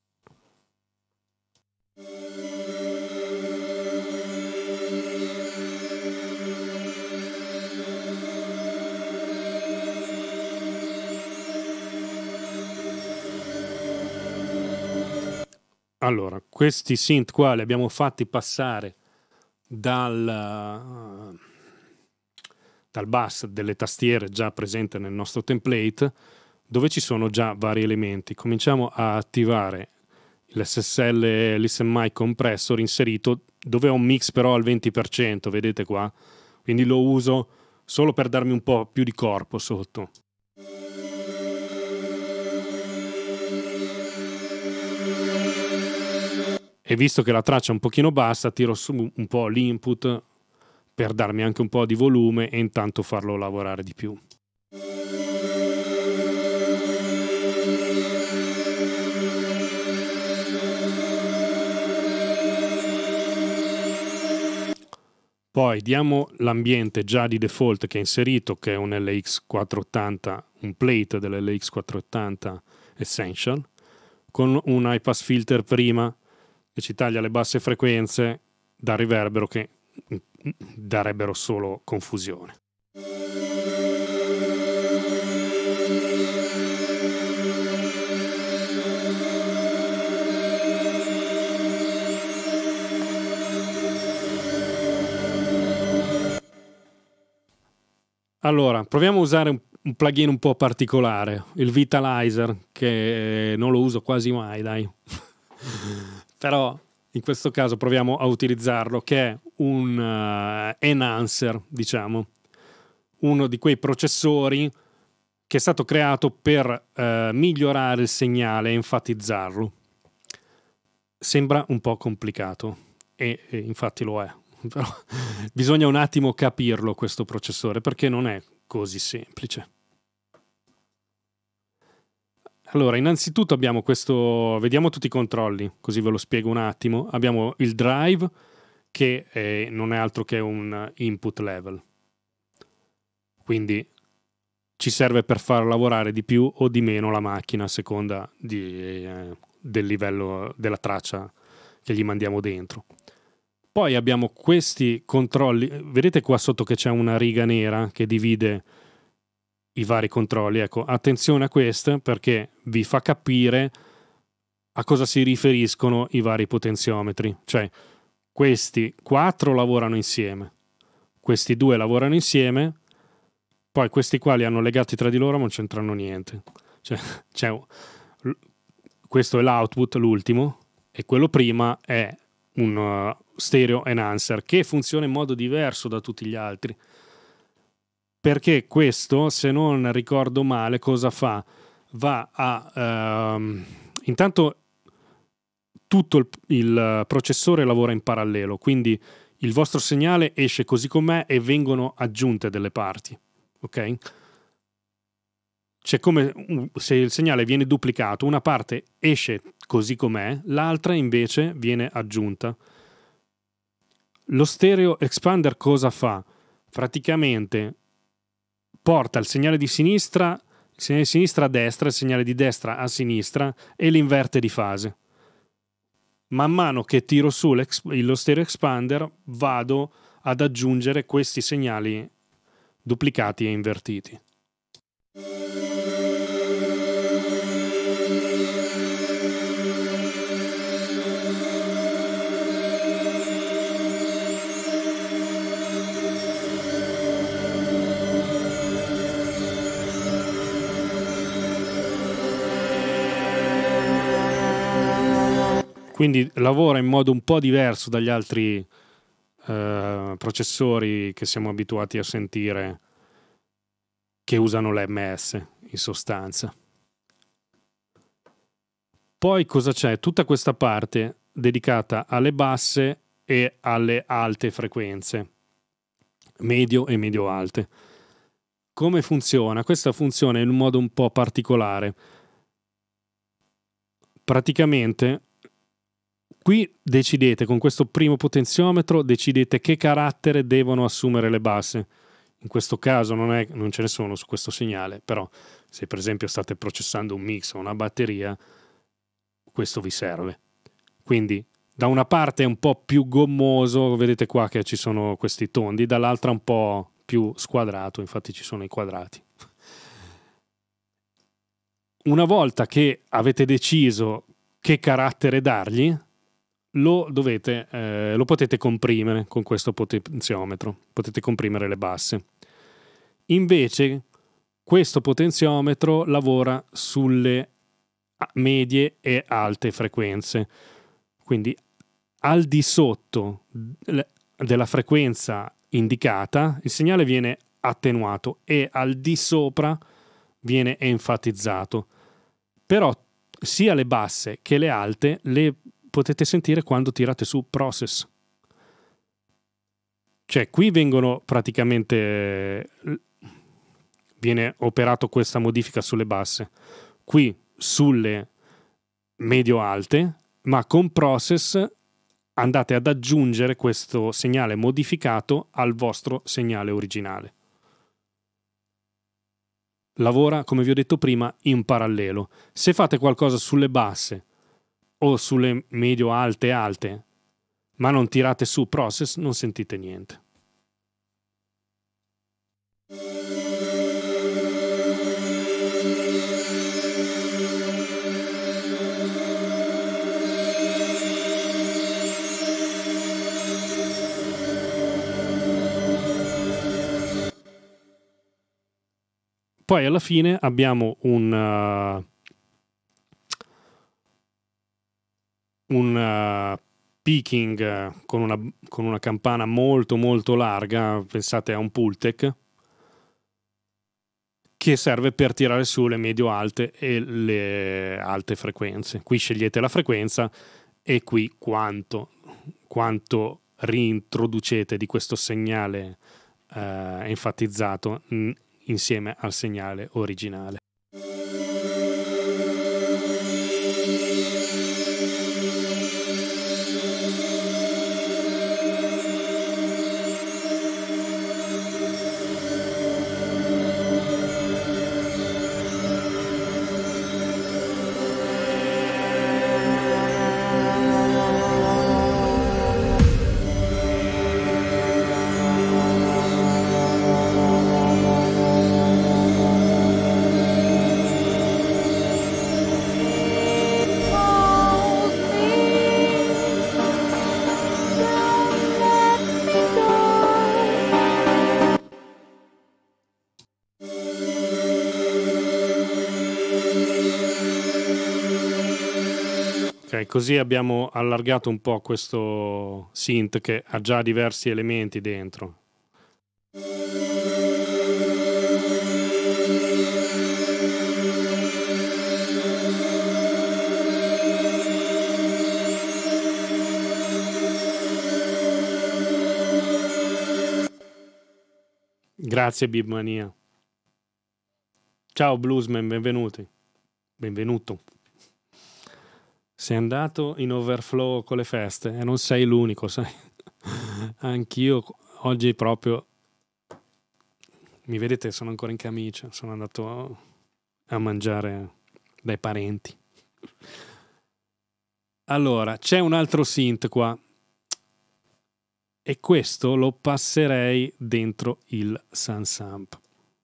Allora, questi synth qua li abbiamo fatti passare dal, dal bus delle tastiere già presente nel nostro template, dove ci sono già vari elementi. Cominciamo a attivare l'S S L Listen Mic Compressor inserito, dove ho un mix però al venti per cento, vedete qua? Quindi lo uso solo per darmi un po' più di corpo sotto. E visto che la traccia è un pochino bassa, tiro su un po' l'input per darmi anche un po' di volume e intanto farlo lavorare di più. Poi diamo l'ambiente già di default che è inserito, che è un L X quattrocentottanta, un plate dell'L X quattrocentottanta Essential, con un high pass filter prima, che ci taglia le basse frequenze da riverbero che darebbero solo confusione. Allora, proviamo a usare un, un plugin un po' particolare, il Vitalizer, che non lo uso quasi mai, dai. Però in questo caso proviamo a utilizzarlo, che è un uh, enhancer, diciamo, uno di quei processori che è stato creato per uh, migliorare il segnale e enfatizzarlo. Sembra un po' complicato e, e infatti lo è, però bisogna un attimo capirlo questo processore, perché non è così semplice. Allora, innanzitutto abbiamo questo, vediamo tutti i controlli, così ve lo spiego un attimo. Abbiamo il drive, che è, non è altro che un input level, quindi ci serve per far lavorare di più o di meno la macchina a seconda di, eh, del livello della traccia che gli mandiamo dentro. Poi abbiamo questi controlli, vedete qua sotto che c'è una riga nera che divide i vari controlli. Ecco, attenzione a questa, perché vi fa capire a cosa si riferiscono i vari potenziometri. Cioè, questi quattro lavorano insieme, questi due lavorano insieme, poi questi qua li hanno legati tra di loro ma non c'entrano niente. Cioè, cioè, questo è l'output, l'ultimo, e quello prima è un uh, stereo enhancer che funziona in modo diverso da tutti gli altri. Perché questo, se non ricordo male, cosa fa? va a ehm, intanto tutto il, il processore lavora in parallelo, quindi il vostro segnale esce così com'è e vengono aggiunte delle parti, ok? C'è come se il segnale viene duplicato, una parte esce così com'è, l'altra invece viene aggiunta. Lo stereo expander cosa fa? Praticamente porta il segnale di sinistra, il segnale di sinistra a destra, il segnale di destra a sinistra e l'inverte di fase. Man mano che tiro su lo stereo expander vado ad aggiungere questi segnali duplicati e invertiti. Quindi lavora in modo un po' diverso dagli altri eh, processori che siamo abituati a sentire che usano l'M S in sostanza. Poi cosa c'è? Tutta questa parte dedicata alle basse e alle alte frequenze, medio e medio-alte. Come funziona? Questa funziona in un modo un po' particolare. Praticamente qui decidete, con questo primo potenziometro, decidete che carattere devono assumere le basse. In questo caso non, è, non ce ne sono su questo segnale, però se per esempio state processando un mix o una batteria, questo vi serve. Quindi da una parte è un po' più gommoso, vedete qua che ci sono questi tondi, dall'altra un po' più squadrato, infatti ci sono i quadrati. Una volta che avete deciso che carattere dargli, Lo, dovete, eh, lo potete comprimere con questo potenziometro, potete comprimere le basse. Invece questo potenziometro lavora sulle medie e alte frequenze, quindi al di sotto della frequenza indicata il segnale viene attenuato e al di sopra viene enfatizzato, però sia le basse che le alte le potete sentire quando tirate su process. Cioè qui vengono praticamente viene operato questa modifica sulle basse, qui sulle medio-alte, ma con process andate ad aggiungere questo segnale modificato al vostro segnale originale. Lavora, come vi ho detto prima, in parallelo. Se fate qualcosa sulle basse o sulle medio-alte alte, ma non tirate su process, non sentite niente. Poi alla fine abbiamo un uh, un uh, picking con una, con una campana molto molto larga, pensate a un Pultec, che serve per tirare su le medio-alte e le alte frequenze. Qui scegliete la frequenza e qui quanto, quanto reintroducete di questo segnale uh, enfatizzato mh, insieme al segnale originale. Ok, così abbiamo allargato un po' questo synth che ha già diversi elementi dentro. Grazie Bibmania. Ciao Bluesman, benvenuti. Benvenuto. Sei andato in overflow con le feste e non sei l'unico, sai. Anch'io oggi proprio, mi vedete, sono ancora in camicia, sono andato a mangiare dai parenti. Allora, c'è un altro synth qua e questo lo passerei dentro il Sansamp.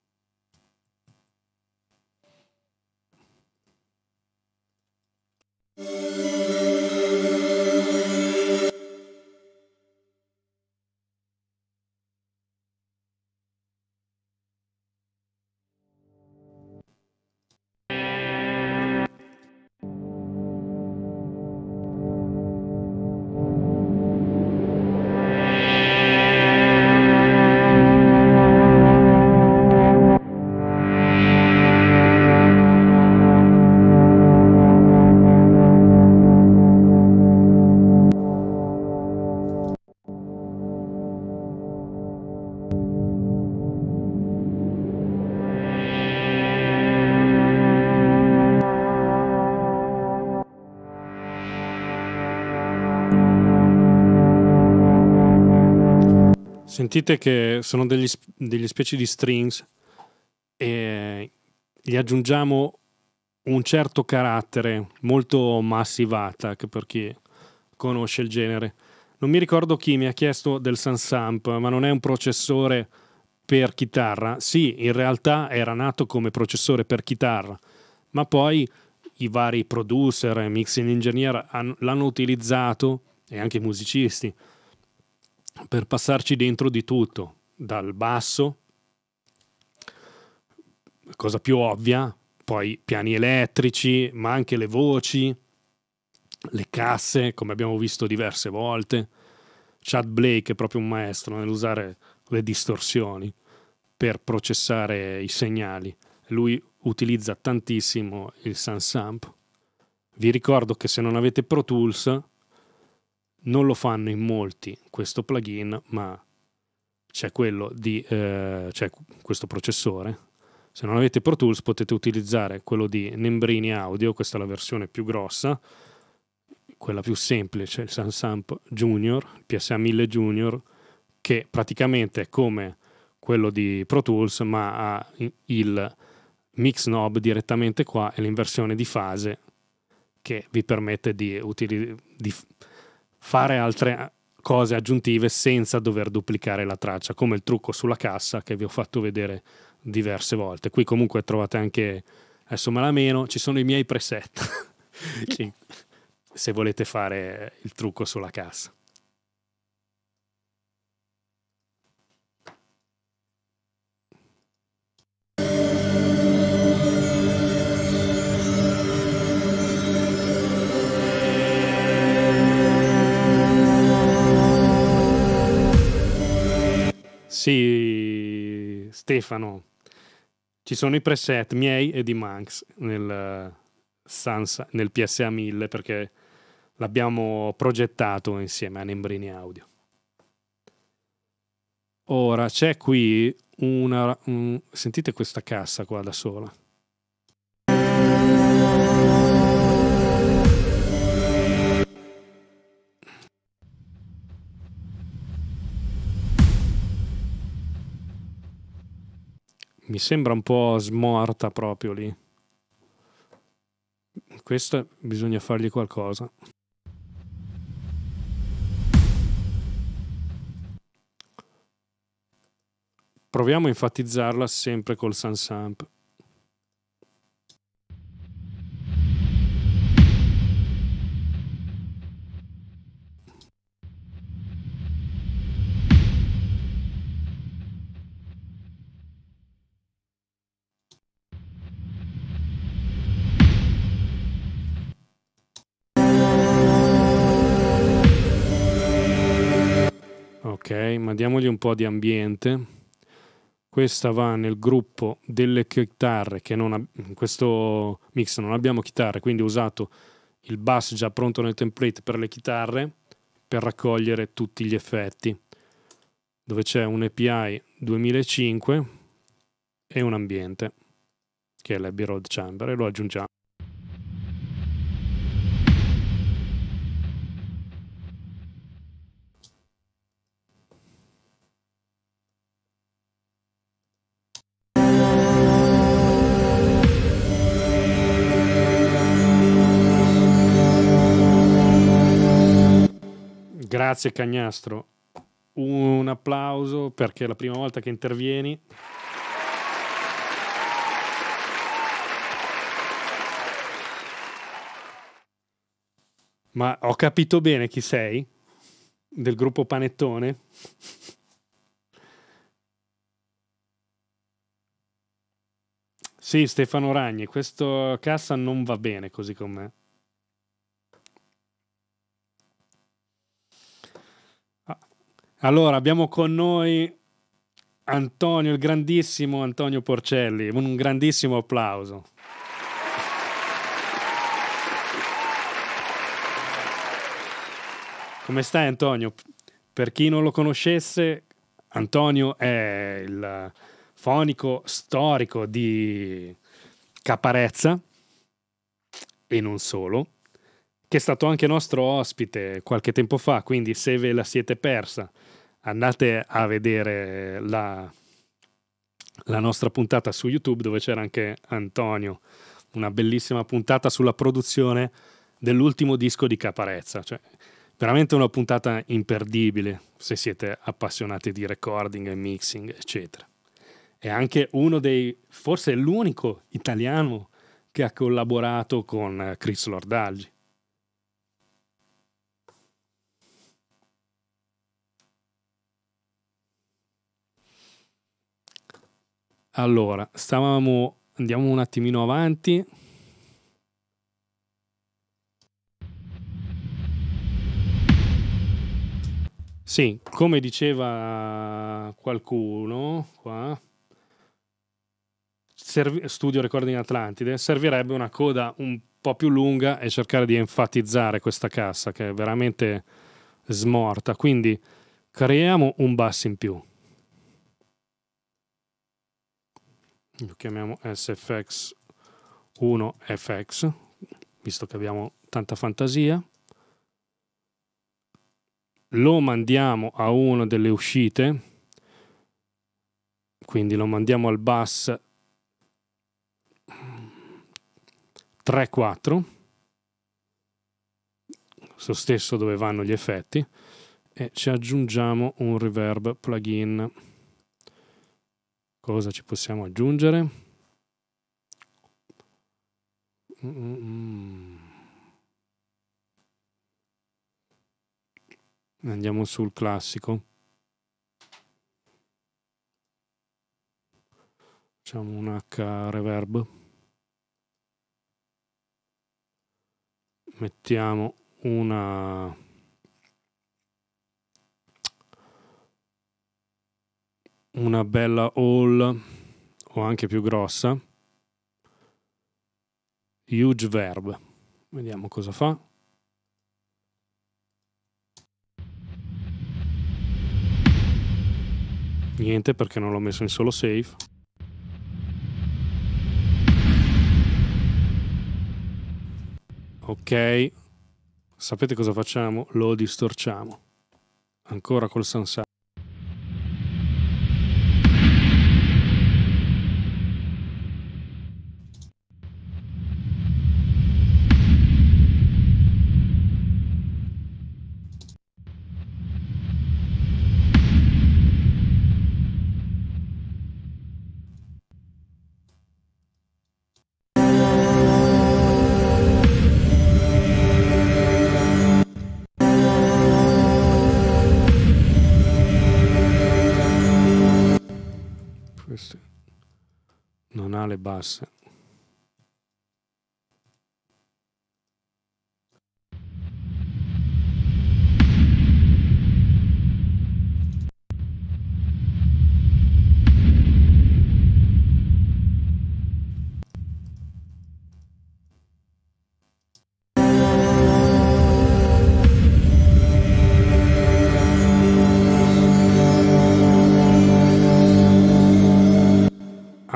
Sentite che sono degli, degli specie di strings e gli aggiungiamo un certo carattere molto massive attack per chi conosce il genere. Non mi ricordo chi mi ha chiesto del Sansamp, ma non è un processore per chitarra. Sì, in realtà era nato come processore per chitarra, ma poi i vari producer e mixing engineer hanno, l'hanno utilizzato, e anche i musicisti, per passarci dentro di tutto, dal basso, cosa più ovvia, poi piani elettrici, ma anche le voci, le casse, come abbiamo visto diverse volte. Chad Blake è proprio un maestro nell'usare le distorsioni per processare i segnali. Lui utilizza tantissimo il Sansamp. Vi ricordo che se non avete Pro Tools, non lo fanno in molti questo plugin, ma c'è quello di eh, c'è questo processore. Se non avete Pro Tools potete utilizzare quello di Nembrini Audio, questa è la versione più grossa, quella più semplice, il Sansamp Junior, il P S A mille Junior, che praticamente è come quello di Pro Tools, ma ha il mix knob direttamente qua e l'inversione di fase che vi permette di, utili- di fare altre cose aggiuntive senza dover duplicare la traccia, come il trucco sulla cassa che vi ho fatto vedere diverse volte. Qui comunque trovate anche, adesso me la meno, ci sono i miei preset se volete fare il trucco sulla cassa. Sì, Stefano, ci sono i preset miei e di Manx nel, Sans, nel P S A mille perché l'abbiamo progettato insieme a Nembrini Audio. Ora c'è qui una... Un, sentite questa cassa qua da sola. Mi sembra un po' smorta proprio lì. Questa bisogna fargli qualcosa. Proviamo a enfatizzarla sempre col Sansamp. Ok, ma diamogli un po' di ambiente. Questa va nel gruppo delle chitarre che non ha, in questo mix non abbiamo chitarre, quindi ho usato il bus già pronto nel template per le chitarre per raccogliere tutti gli effetti, dove c'è un A P I duemilacinque e un ambiente che è l'Abbey Road Chamber, e lo aggiungiamo. Grazie Cagnastro, un applauso perché è la prima volta che intervieni. Ma ho capito bene chi sei? Del gruppo Panettone? Sì, Stefano Ragni, questo cassa non va bene così con me. Allora, abbiamo con noi Antonio, il grandissimo Antonio Porcelli. Un grandissimo applauso. Come stai, Antonio? Per chi non lo conoscesse, Antonio è il fonico storico di Caparezza e non solo, che è stato anche nostro ospite qualche tempo fa, quindi se ve la siete persa andate a vedere la, la nostra puntata su YouTube, dove c'era anche Antonio, una bellissima puntata sulla produzione dell'ultimo disco di Caparezza, cioè veramente una puntata imperdibile se siete appassionati di recording e mixing, eccetera. È anche uno dei, forse l'unico italiano che ha collaborato con Chris Lordalgi. Allora, stavamo, andiamo un attimino avanti. Sì, come diceva qualcuno qua, serv- Studio Recording Atlantide, servirebbe una coda un po' più lunga e cercare di enfatizzare questa cassa che è veramente smorta. Quindi creiamo un basso in più. Lo chiamiamo S F X uno F X, visto che abbiamo tanta fantasia. Lo mandiamo a una delle uscite, quindi lo mandiamo al bus tre quattro, lo stesso dove vanno gli effetti, e ci aggiungiamo un reverb plugin. Cosa ci possiamo aggiungere? Mm-mm. Andiamo sul classico. Facciamo un H reverb. Mettiamo una una bella hall o anche più grossa. Huge verb. Vediamo cosa fa. Niente, perché non l'ho messo in solo safe. Ok, sapete cosa facciamo? Lo distorciamo ancora col Sansai. Non ha le basse.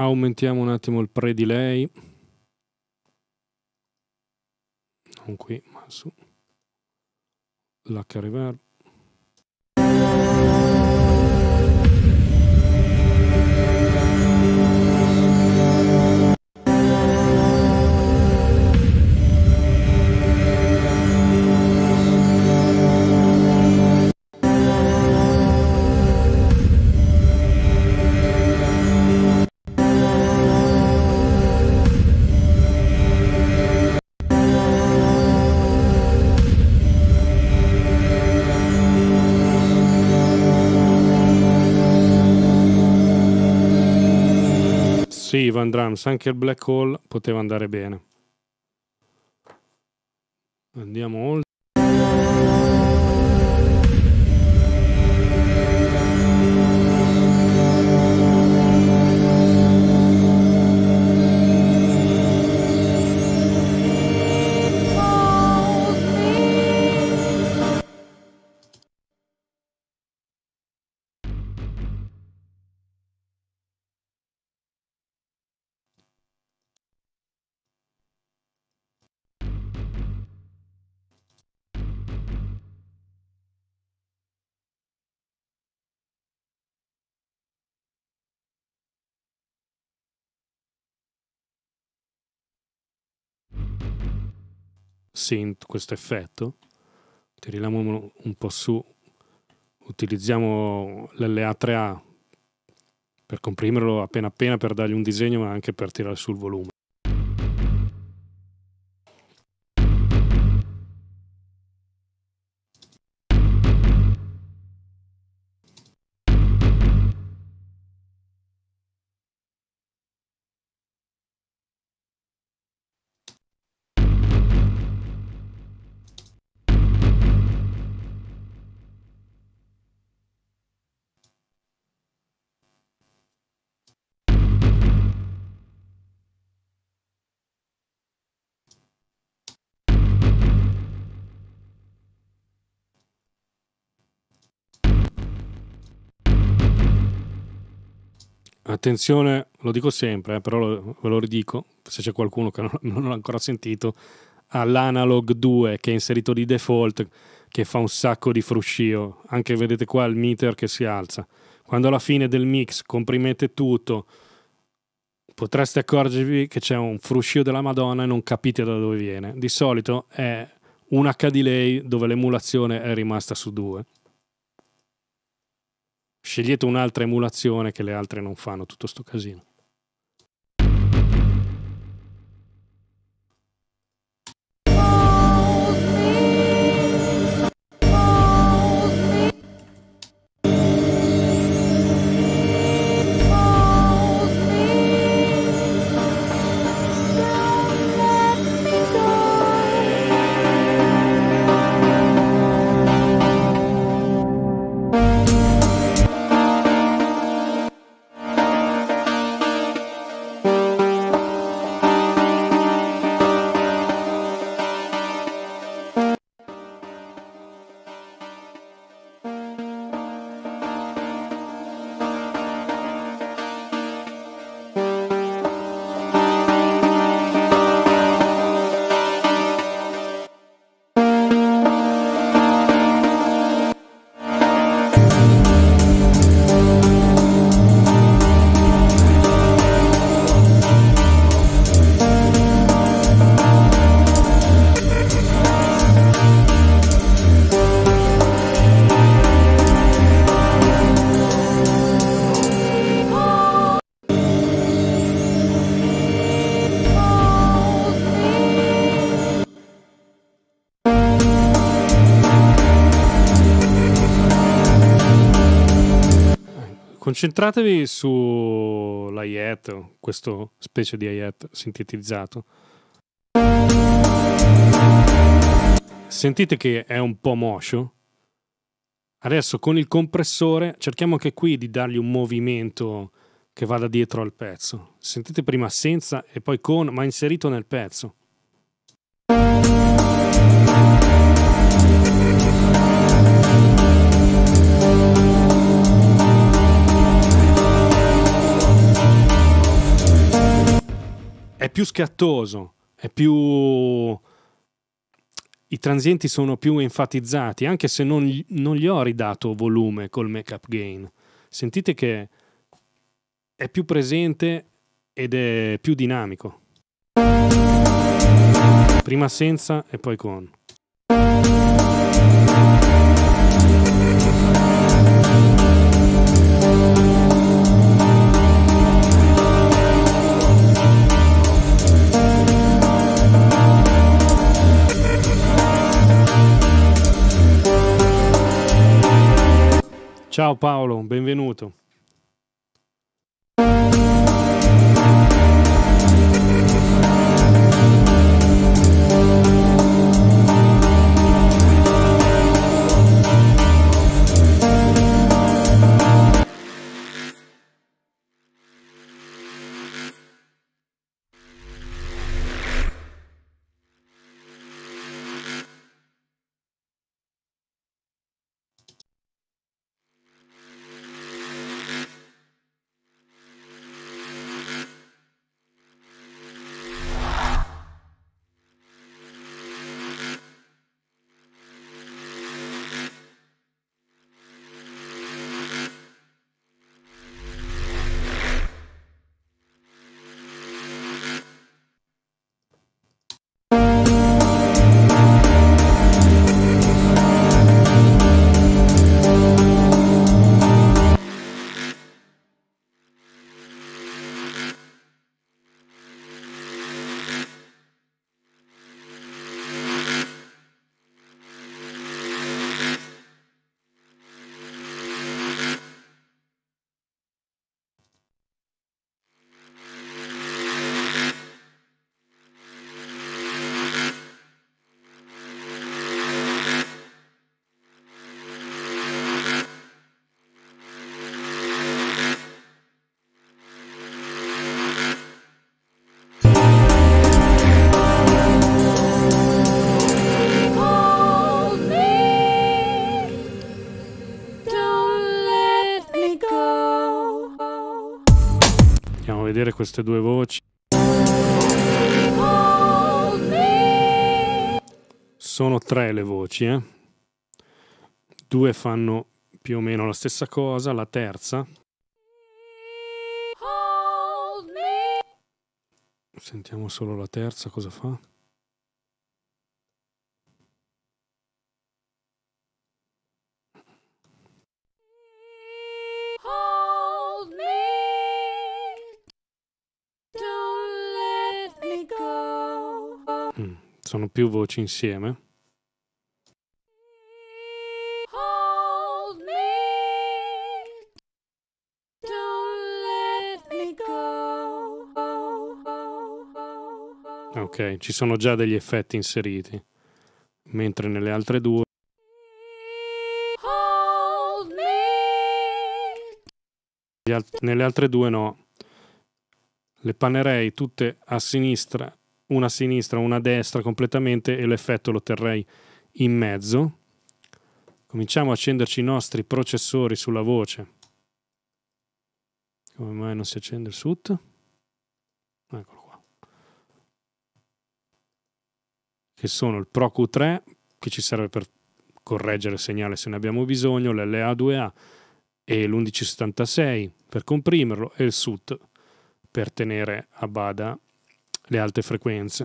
aumentiamo un attimo il pre-delay, non qui ma su l'H reverb. Sì, Van Drums, anche il Black Hole poteva andare bene. Andiamo oltre. Synth, questo effetto, tiriamo un po' su, utilizziamo l'L A tre A per comprimerlo appena appena per dargli un disegno, ma anche per tirare sul volume. Attenzione, lo dico sempre, eh, però lo, ve lo ridico, se c'è qualcuno che non, non l'ha ancora sentito, all'Analog due che è inserito di default, che fa un sacco di fruscio. Anche vedete qua il meter che si alza. Quando alla fine del mix comprimete tutto, potreste accorgervi che c'è un fruscio della Madonna e non capite da dove viene. Di solito è un H delay dove l'emulazione è rimasta su due. Scegliete un'altra emulazione che le altre non fanno tutto sto casino. Concentratevi sulla hi-hat, questo specie di hi-hat sintetizzato. Sentite che è un po' moscio? Adesso con il compressore cerchiamo anche qui di dargli un movimento che vada dietro al pezzo. Sentite prima senza e poi con, ma inserito nel pezzo. più scattoso, è più... I transienti sono più enfatizzati, anche se non gli, non gli ho ridato volume col make-up gain. Sentite che è più presente ed è più dinamico. Prima senza e poi con. Ciao Paolo, benvenuto. Andiamo a vedere queste due voci. Sono tre le voci, eh? Due fanno più o meno la stessa cosa, la terza. Sentiamo solo la terza cosa fa. Mm, sono più voci insieme. Ok, ci sono già degli effetti inseriti, mentre nelle altre due nelle altre due no. Le pannerei tutte a sinistra, una a sinistra, una a destra completamente, e l'effetto lo terrei in mezzo. Cominciamo a accenderci i nostri processori sulla voce. Come mai non si accende il S U T? Eccolo qua. Che sono il Pro Q tre, che ci serve per correggere il segnale se ne abbiamo bisogno, l'L A due A e l'undici settantasei per comprimerlo, e il S U T per tenere a bada le alte frequenze.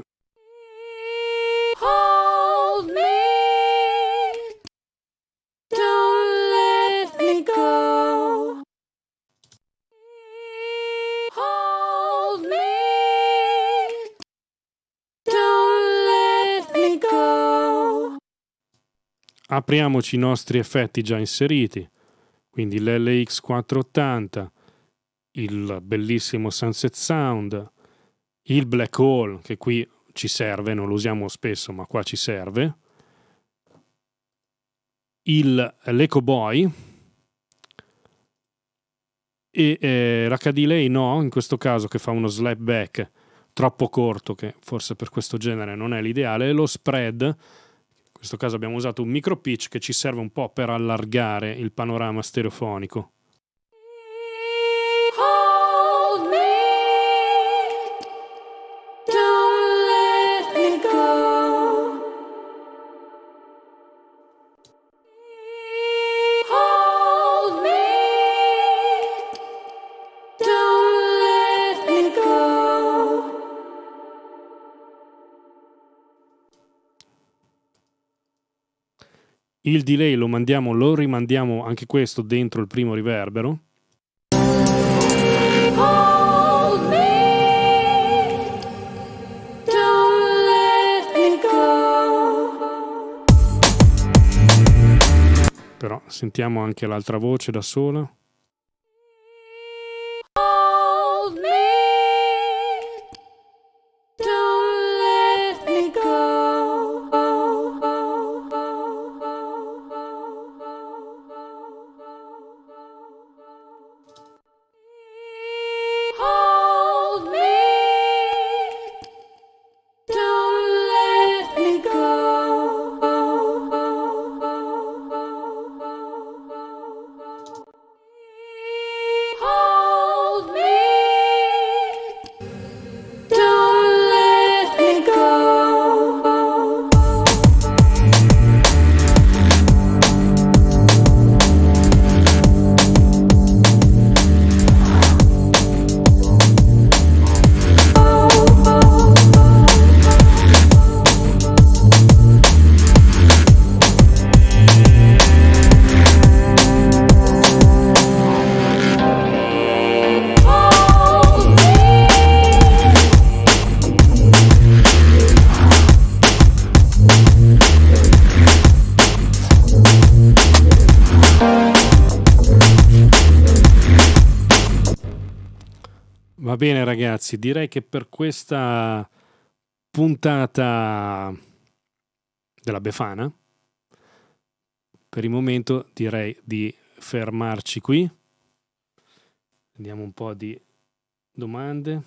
Hold me, don't let me go. Hold me, don't let me go. Apriamoci i nostri effetti già inseriti, quindi l'L X quattrocentottanta, il bellissimo Sunset Sound, il Black Hole, che qui ci serve, non lo usiamo spesso ma qua ci serve, il l'Echo Boy e eh, l'H Delay no, in questo caso, che fa uno slap back troppo corto, che forse per questo genere non è l'ideale, e lo spread, in questo caso abbiamo usato un micro pitch che ci serve un po' per allargare il panorama stereofonico. Il delay lo mandiamo, lo rimandiamo anche questo dentro il primo riverbero. Hold me, don't let me go. Però sentiamo anche l'altra voce da sola. Hold me, don't let me go. Hold me, don't let me go. Hold me, don't let me go. Hold me. Va bene ragazzi, direi che per questa puntata della Befana, per il momento direi di fermarci qui. Vediamo un po' di domande.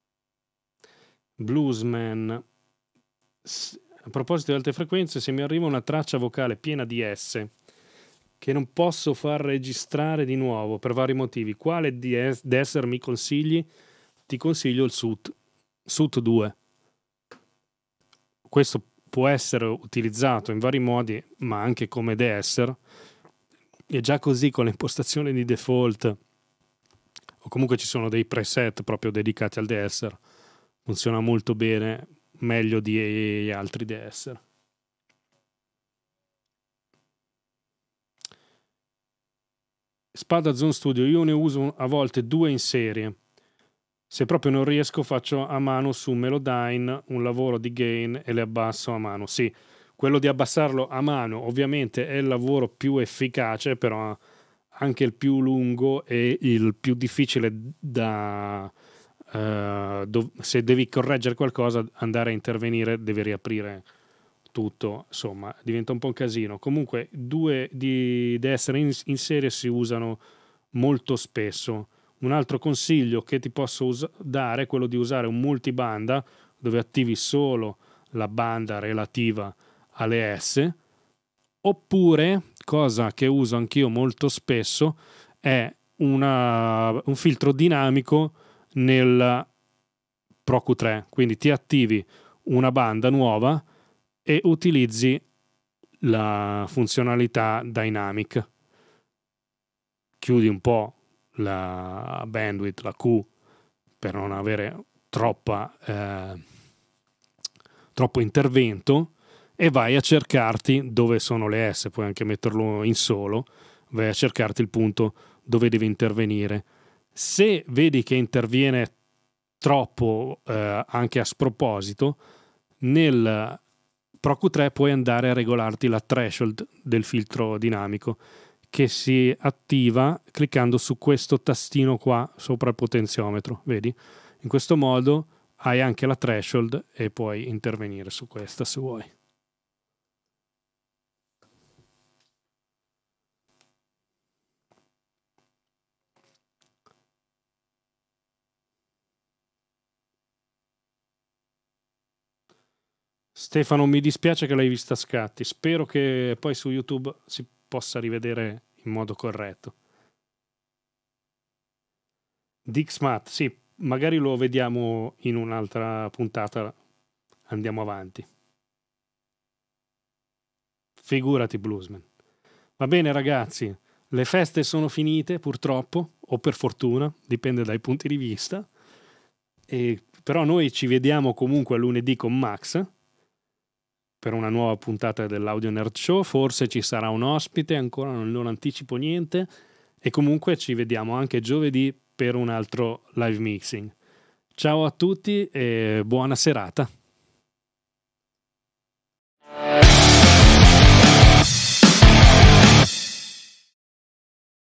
Bluesman, s- a proposito di alte frequenze, se mi arriva una traccia vocale piena di S che non posso far registrare di nuovo per vari motivi, quale D S Desser mi consigli? Ti consiglio il S U T, S U T due. Questo può essere utilizzato in vari modi, ma anche come Desser. E già così con le impostazioni di default, o comunque ci sono dei preset proprio dedicati al Desser, funziona molto bene, meglio di altri Desser. Spada Zone Studio, io ne uso a volte due in serie. Se proprio non riesco faccio a mano su Melodyne un lavoro di gain e le abbasso a mano. Sì, quello di abbassarlo a mano ovviamente è il lavoro più efficace, però anche il più lungo e il più difficile da... eh, dov- se devi correggere qualcosa, andare a intervenire, devi riaprire tutto, insomma, diventa un po' un casino. Comunque, due di, di essere in, in serie si usano molto spesso. Un altro consiglio che ti posso us- dare è quello di usare un multibanda dove attivi solo la banda relativa alle S, oppure, cosa che uso anch'io molto spesso, è una, un filtro dinamico nel Pro Q tre, quindi ti attivi una banda nuova e utilizzi la funzionalità Dynamic. Chiudi un po' la bandwidth, la Q, per non avere troppa, eh, troppo intervento, e vai a cercarti dove sono le S, puoi anche metterlo in solo, vai a cercarti il punto dove devi intervenire. Se vedi che interviene troppo, eh, anche a sproposito, nel Pro Q tre puoi andare a regolarti la threshold del filtro dinamico, che si attiva cliccando su questo tastino qua sopra il potenziometro, vedi? In questo modo hai anche la threshold e puoi intervenire su questa se vuoi. Stefano, mi dispiace che l'hai vista a scatti, spero che poi su YouTube si possa rivedere in modo corretto. Dixmat, sì, magari lo vediamo in un'altra puntata, andiamo avanti. Figurati Bluesman. Va bene ragazzi, le feste sono finite purtroppo, o per fortuna, dipende dai punti di vista, e, però noi ci vediamo comunque lunedì con Max, per una nuova puntata dell'Audio Nerd Show. Forse ci sarà un ospite, ancora non, non anticipo niente, e comunque ci vediamo anche giovedì per un altro live mixing. Ciao a tutti e buona serata.